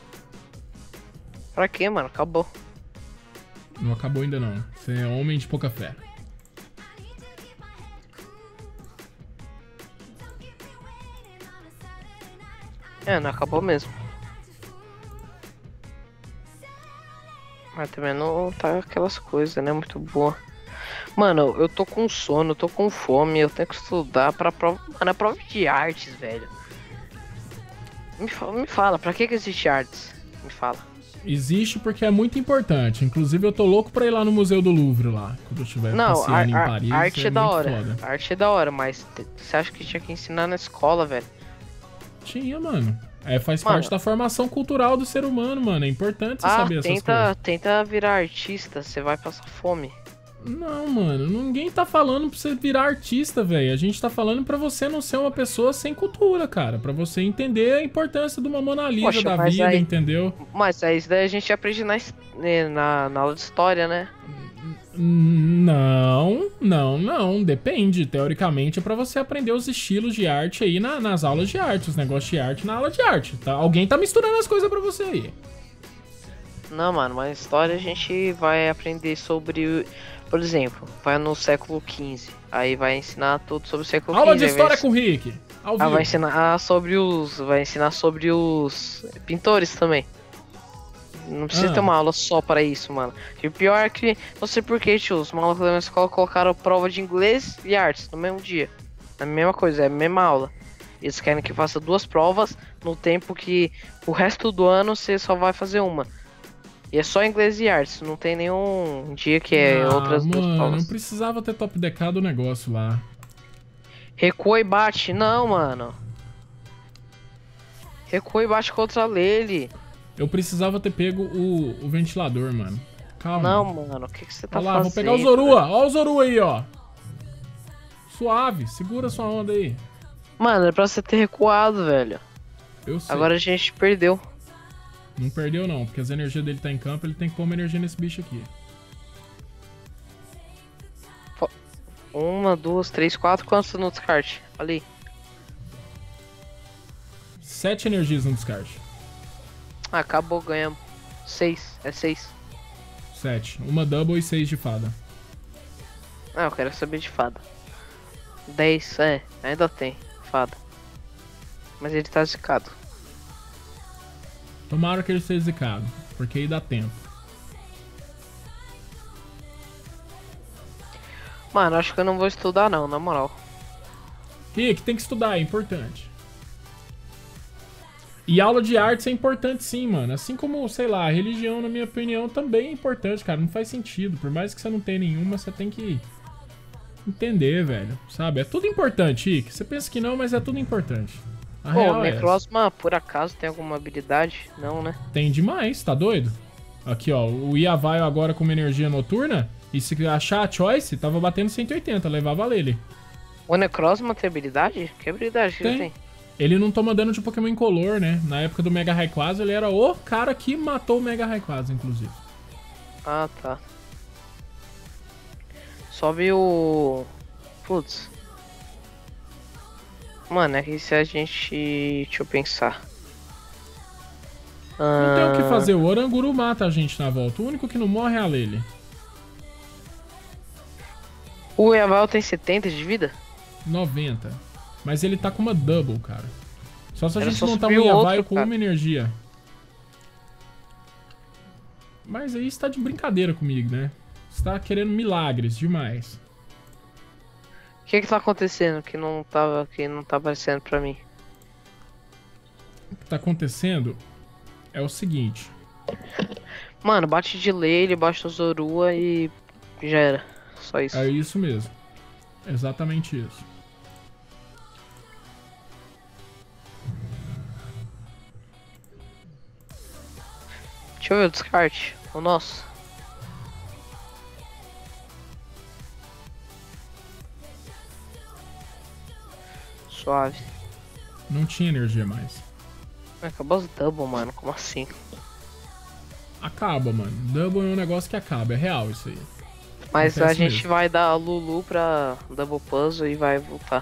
Pra quê, mano? Acabou. Não acabou ainda não. Você é homem de pouca fé. É, não acabou mesmo. Mas também não tá aquelas coisas, né? Muito boa. Mano, eu tô com sono, eu tô com fome, eu tenho que estudar pra prova. Mano, é prova de artes, velho. Me fala, pra que existe artes? Me fala. Existe porque é muito importante. Inclusive, eu tô louco pra ir lá no Museu do Louvre lá. Quando eu estiver Não, passeando em Paris. arte é da muito hora. foda. Arte é da hora, mas você acha que tinha que ensinar na escola, velho? Tinha, mano. É, faz Mano. parte da formação cultural do ser humano, mano. É importante você saber essas coisas. Tenta virar artista, você vai passar fome. Não, mano, ninguém tá falando pra você virar artista, velho. A gente tá falando pra você não ser uma pessoa sem cultura, cara. Pra você entender a importância de uma Mona Lisa Poxa, da mas vida, aí- entendeu? Mas aí isso daí a gente aprende na aula de história, né? Não. Depende. Teoricamente é pra você aprender os estilos de arte aí nas aulas de arte, os negócios de arte na aula de arte. Tá? Alguém tá misturando as coisas pra você aí. Não, mano, mas história a gente vai aprender sobre, por exemplo, vai no século XV, aí vai ensinar tudo sobre o século Aula XV. de aí história vai, com o Rick. Ao vivo. vai ensinar sobre os pintores também. Não precisa ter uma aula só para isso, mano. E o pior é que, não sei porquê, tio, os malucos da minha escola colocaram prova de inglês e artes no mesmo dia. É a mesma coisa, é a mesma aula. Eles querem que faça duas provas no tempo que o resto do ano você só vai fazer uma. E é só inglês e artes, não tem nenhum dia que é outras duas mano, provas. não precisava ter top DK do negócio lá. Recua e bate, não, mano. Recua e bate contra a Lele. Eu precisava ter pego o ventilador, mano. Calma. Não, mano, o que você tá Olha lá, fazendo? vou pegar o Zorua. Ó o Zorua aí, ó. Suave, segura sua onda aí. Mano, é pra você ter recuado, velho. Eu sei. Agora a gente perdeu. Não perdeu não, porque as energias dele tá em campo, ele tem que pôr uma energia nesse bicho aqui. 1, 2, 3, 4, quantos no descarte? Ali. 7 energias no descarte. Ah, acabou, ganhamos. 6, é 6. 7. Uma double e 6 de fada. Ah, eu quero saber de fada. 10, ainda tem fada. Mas ele tá zicado. Tomara que ele seja zicado, porque aí dá tempo. Mano, acho que eu não vou estudar não, na moral. Rick, tem que estudar, é importante. E aula de artes é importante sim, mano. Assim como, sei lá, a religião, na minha opinião, também é importante, cara. Não faz sentido. Por mais que você não tenha nenhuma, você tem que entender, velho. Sabe? É tudo importante, Rick. Você pensa que não, mas é tudo importante. A Pô, real o é essa. Necrozma, por acaso, tem alguma habilidade? Não, né? Tem demais, tá doido? Aqui, ó, o Yavaio agora com uma energia noturna, e se achar a Choice, tava batendo 180, levava a Lele. O Necrozma tem habilidade? Que habilidade que ele tem? Ele não toma dano de Pokémon incolor, né? Na época do Mega Rayquaza, ele era o cara que matou o Mega Rayquaza, inclusive. Ah, tá. Sobe o... Putz. Mano, é que se a gente... Deixa eu pensar. Não tem o que fazer, o Oranguru mata a gente na volta. O único que não morre é a Lele. O Eval tem 70 de vida? 90. Mas ele tá com uma double, cara. Só se a Era gente só montar um subir o Yavaio outro, com cara. uma energia. Mas aí você tá de brincadeira comigo, né? Você tá querendo milagres demais. O que tá acontecendo que não tá aparecendo pra mim? O que tá acontecendo é o seguinte. Mano, bate de Lele, bate do Zorua e já era. Só isso. É isso mesmo. Exatamente isso. Deixa eu ver o descarte. O nosso. Suave. Não tinha energia mais. Acabou os double, mano. Como assim? Acaba, mano. Double é um negócio que acaba. É real isso aí. Mas a Acontece gente mesmo. vai dar Lulu pra Double Puzzle e vai voltar.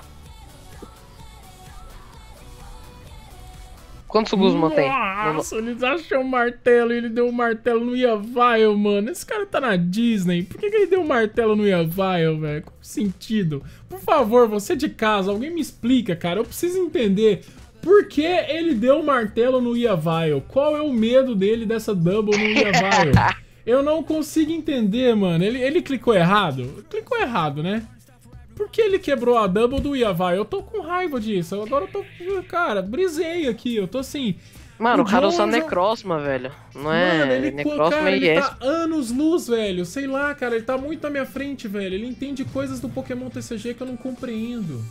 Quantos Guzman tem? Nossa, eles acham um martelo e ele deu um martelo no Yavaio, mano. Esse cara tá na Disney. Por que ele deu um martelo no Yavaio, velho? Qual o sentido? Por favor, você de casa, alguém me explica, cara. Eu preciso entender Por que ele deu o martelo no Yavail? Qual é o medo dele dessa double no Yavail? Eu não consigo entender, mano. Ele clicou errado? Clicou errado, né? Por que ele quebrou a double do Yavail? Eu tô com raiva disso. Agora eu tô... Cara, brisei aqui. Eu tô assim... Mano, o cara usa Necrozma, velho. Não é? Mano, Necrozma ele tá anos-luz, velho. Sei lá, cara. Ele tá muito na minha frente, velho. Ele entende coisas do Pokémon TCG que eu não compreendo.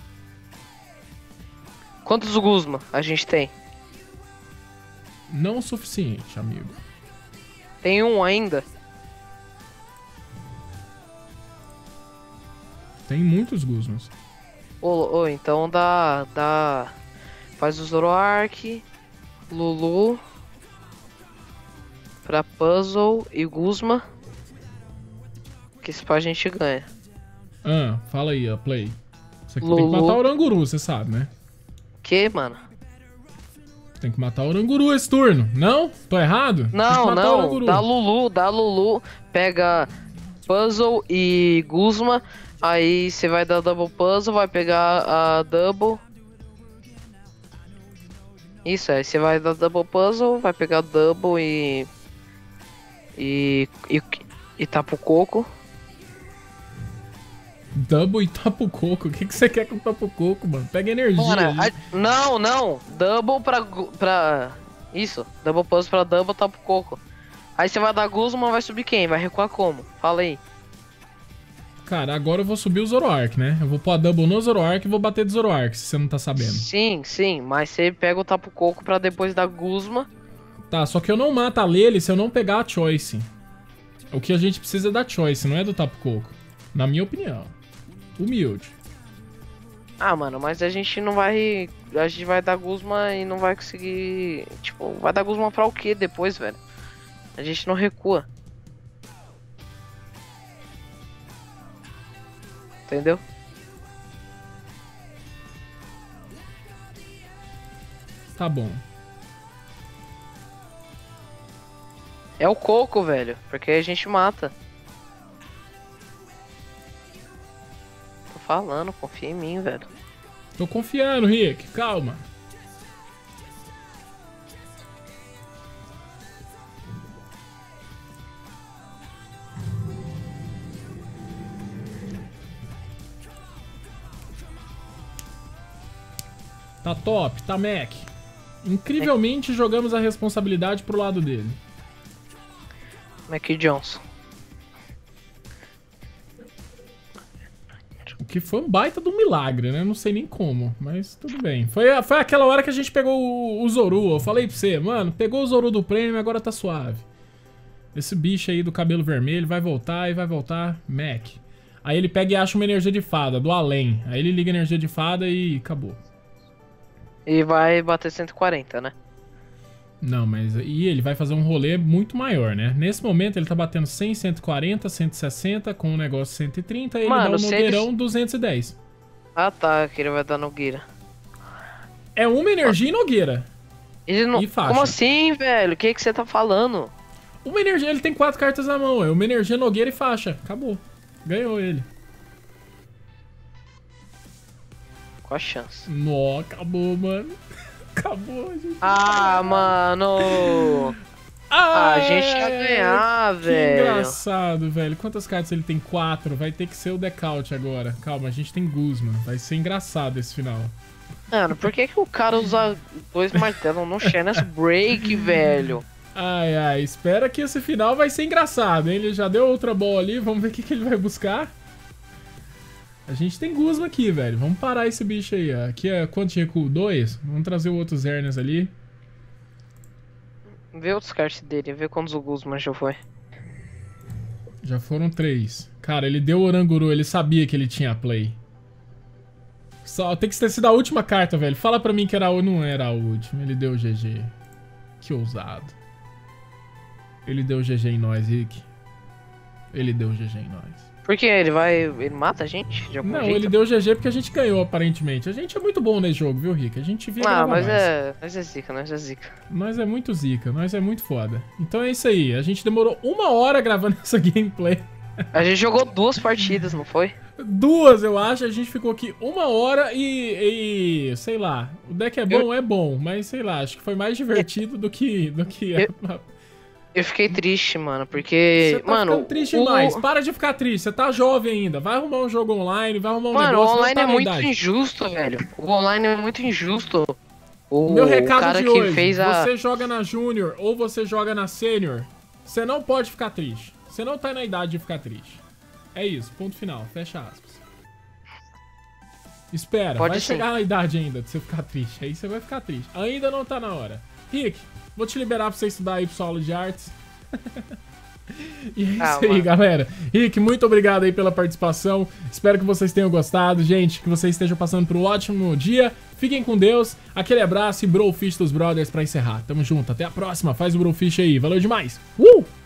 Quantos Guzma a gente tem? Não o suficiente, amigo. Tem um ainda? Tem muitos Guzmas. Então dá... Faz o Zoroark, Lulu, pra Puzzle e Guzma. Que se pá a gente ganha. Fala aí, Play. Você tem Lulu. que matar o Oranguru, você sabe, né? Que, mano? Tem que matar o Oranguru esse turno. Não? Tô errado? Não. Dá Lulu, pega Puzzle e Guzma. Aí você vai dar Double Puzzle, vai pegar a Double. Isso, aí você vai dar Double Puzzle, vai pegar Double e Tapu Koko. Double e Tapu Koko? O que você quer com Tapu Koko, mano? Pega energia. Não. Double pra... Isso, Double Puzzle pra Double Tapu Koko. Aí você vai dar Guzma, vai subir quem? Vai recuar como? Fala aí. Cara, agora eu vou subir o Zoroark, né? Eu vou pôr a Double no Zoroark e vou bater de Zoroark, se você não tá sabendo. Sim, mas você pega o Tapu Koko pra depois dar Guzma. Tá, só que eu não mato a Lele se eu não pegar a Choice. O que a gente precisa é da Choice, não é do Tapu Koko. Na minha opinião. Humilde. Ah, mano, mas a gente não vai... A gente vai dar Guzma e não vai conseguir... Tipo, vai dar Guzma pra o quê depois, velho? A gente não recua. Entendeu? Tá bom. É o Coco, velho. Porque a gente mata. Tô falando, confia em mim, velho. Tô confiando, Rick. Calma. Tá top, tá Mac. Incrivelmente jogamos a responsabilidade pro lado dele. Mac Johnson. O que foi um baita do milagre, né? Não sei nem como, mas tudo bem. Foi aquela hora que a gente pegou o Zoru. Eu falei pra você, mano, pegou o Zoru do prêmio, agora tá suave. Esse bicho aí do cabelo vermelho vai voltar e vai voltar Mac. Aí ele pega e acha uma energia de fada, do além. Aí ele liga a energia de fada e acabou. E vai bater 140, né? Não, mas e ele vai fazer um rolê muito maior, né? Nesse momento ele tá batendo 100, 140, 160, com o negócio 130, e ele dá um Nogueirão 210. Ah tá, que ele vai dar Nogueira. É uma energia e Nogueira. Ele não... E faixa. Como assim, velho? O que você tá falando? Uma energia, ele tem 4 cartas na mão, é uma energia, Nogueira e faixa. Acabou. Ganhou ele. Qual a chance? Nó, acabou, mano. Acabou, gente. Ah, mano! A gente ia ganhar, que velho. Engraçado, velho. Quantas cartas ele tem? 4. Vai ter que ser o Decaute agora. Calma, a gente tem Guzman. Vai ser engraçado esse final. Mano, por que o cara usa 2 martelos no Shannon's Break, velho? Ai, espera que esse final vai ser engraçado, hein? Ele já deu outra bola ali, vamos ver o que ele vai buscar. A gente tem Guzma aqui, velho. Vamos parar esse bicho aí, ó. Aqui é quanto de recuo? 2? Vamos trazer o outro Zernas ali. Vê outros cards dele, vê quantos o Guzman já foi. Já foram 3. Cara, ele deu o Oranguru, ele sabia que ele tinha play. Só tem que ter sido a última carta, velho. Fala pra mim que não era a última. Ele deu GG. Que ousado. Ele deu GG em nós, Rick. Ele deu GG em nós. Por que ele mata a gente? De algum não, jeito? ele deu GG porque a gente ganhou, aparentemente. A gente é muito bom nesse jogo, viu, Rick? A gente vira nós é zica, nós é zica. Nós é muito zica, nós é muito foda. Então é isso aí, a gente demorou 1 hora gravando essa gameplay. A gente jogou 2 partidas, não foi? 2, eu acho. A gente ficou aqui 1 hora e sei lá. O deck é bom, mas sei lá, acho que foi mais divertido do que Eu fiquei triste, mano, porque... Você tá ficando triste demais. Para de ficar triste, você tá jovem ainda. Vai arrumar um jogo online, vai arrumar um negócio. Mano, o online tá é muito injusto, velho. O online é muito injusto. Meu recado cara de que hoje, fez você joga na Júnior ou você joga na Sênior, você não pode ficar triste. Você não tá na idade de ficar triste. É isso, ponto final, fecha aspas. Espera, vai chegar na idade ainda de você ficar triste. Aí você vai ficar triste. Ainda não tá na hora. Rick, vou te liberar pra você estudar aí pro solo de artes. E é isso aí, galera. Rick, muito obrigado aí pela participação. Espero que vocês tenham gostado, gente. Que vocês estejam passando por um ótimo dia. Fiquem com Deus. Aquele abraço e Brofish dos Brothers pra encerrar. Tamo junto, até a próxima. Faz o Brofish aí. Valeu demais.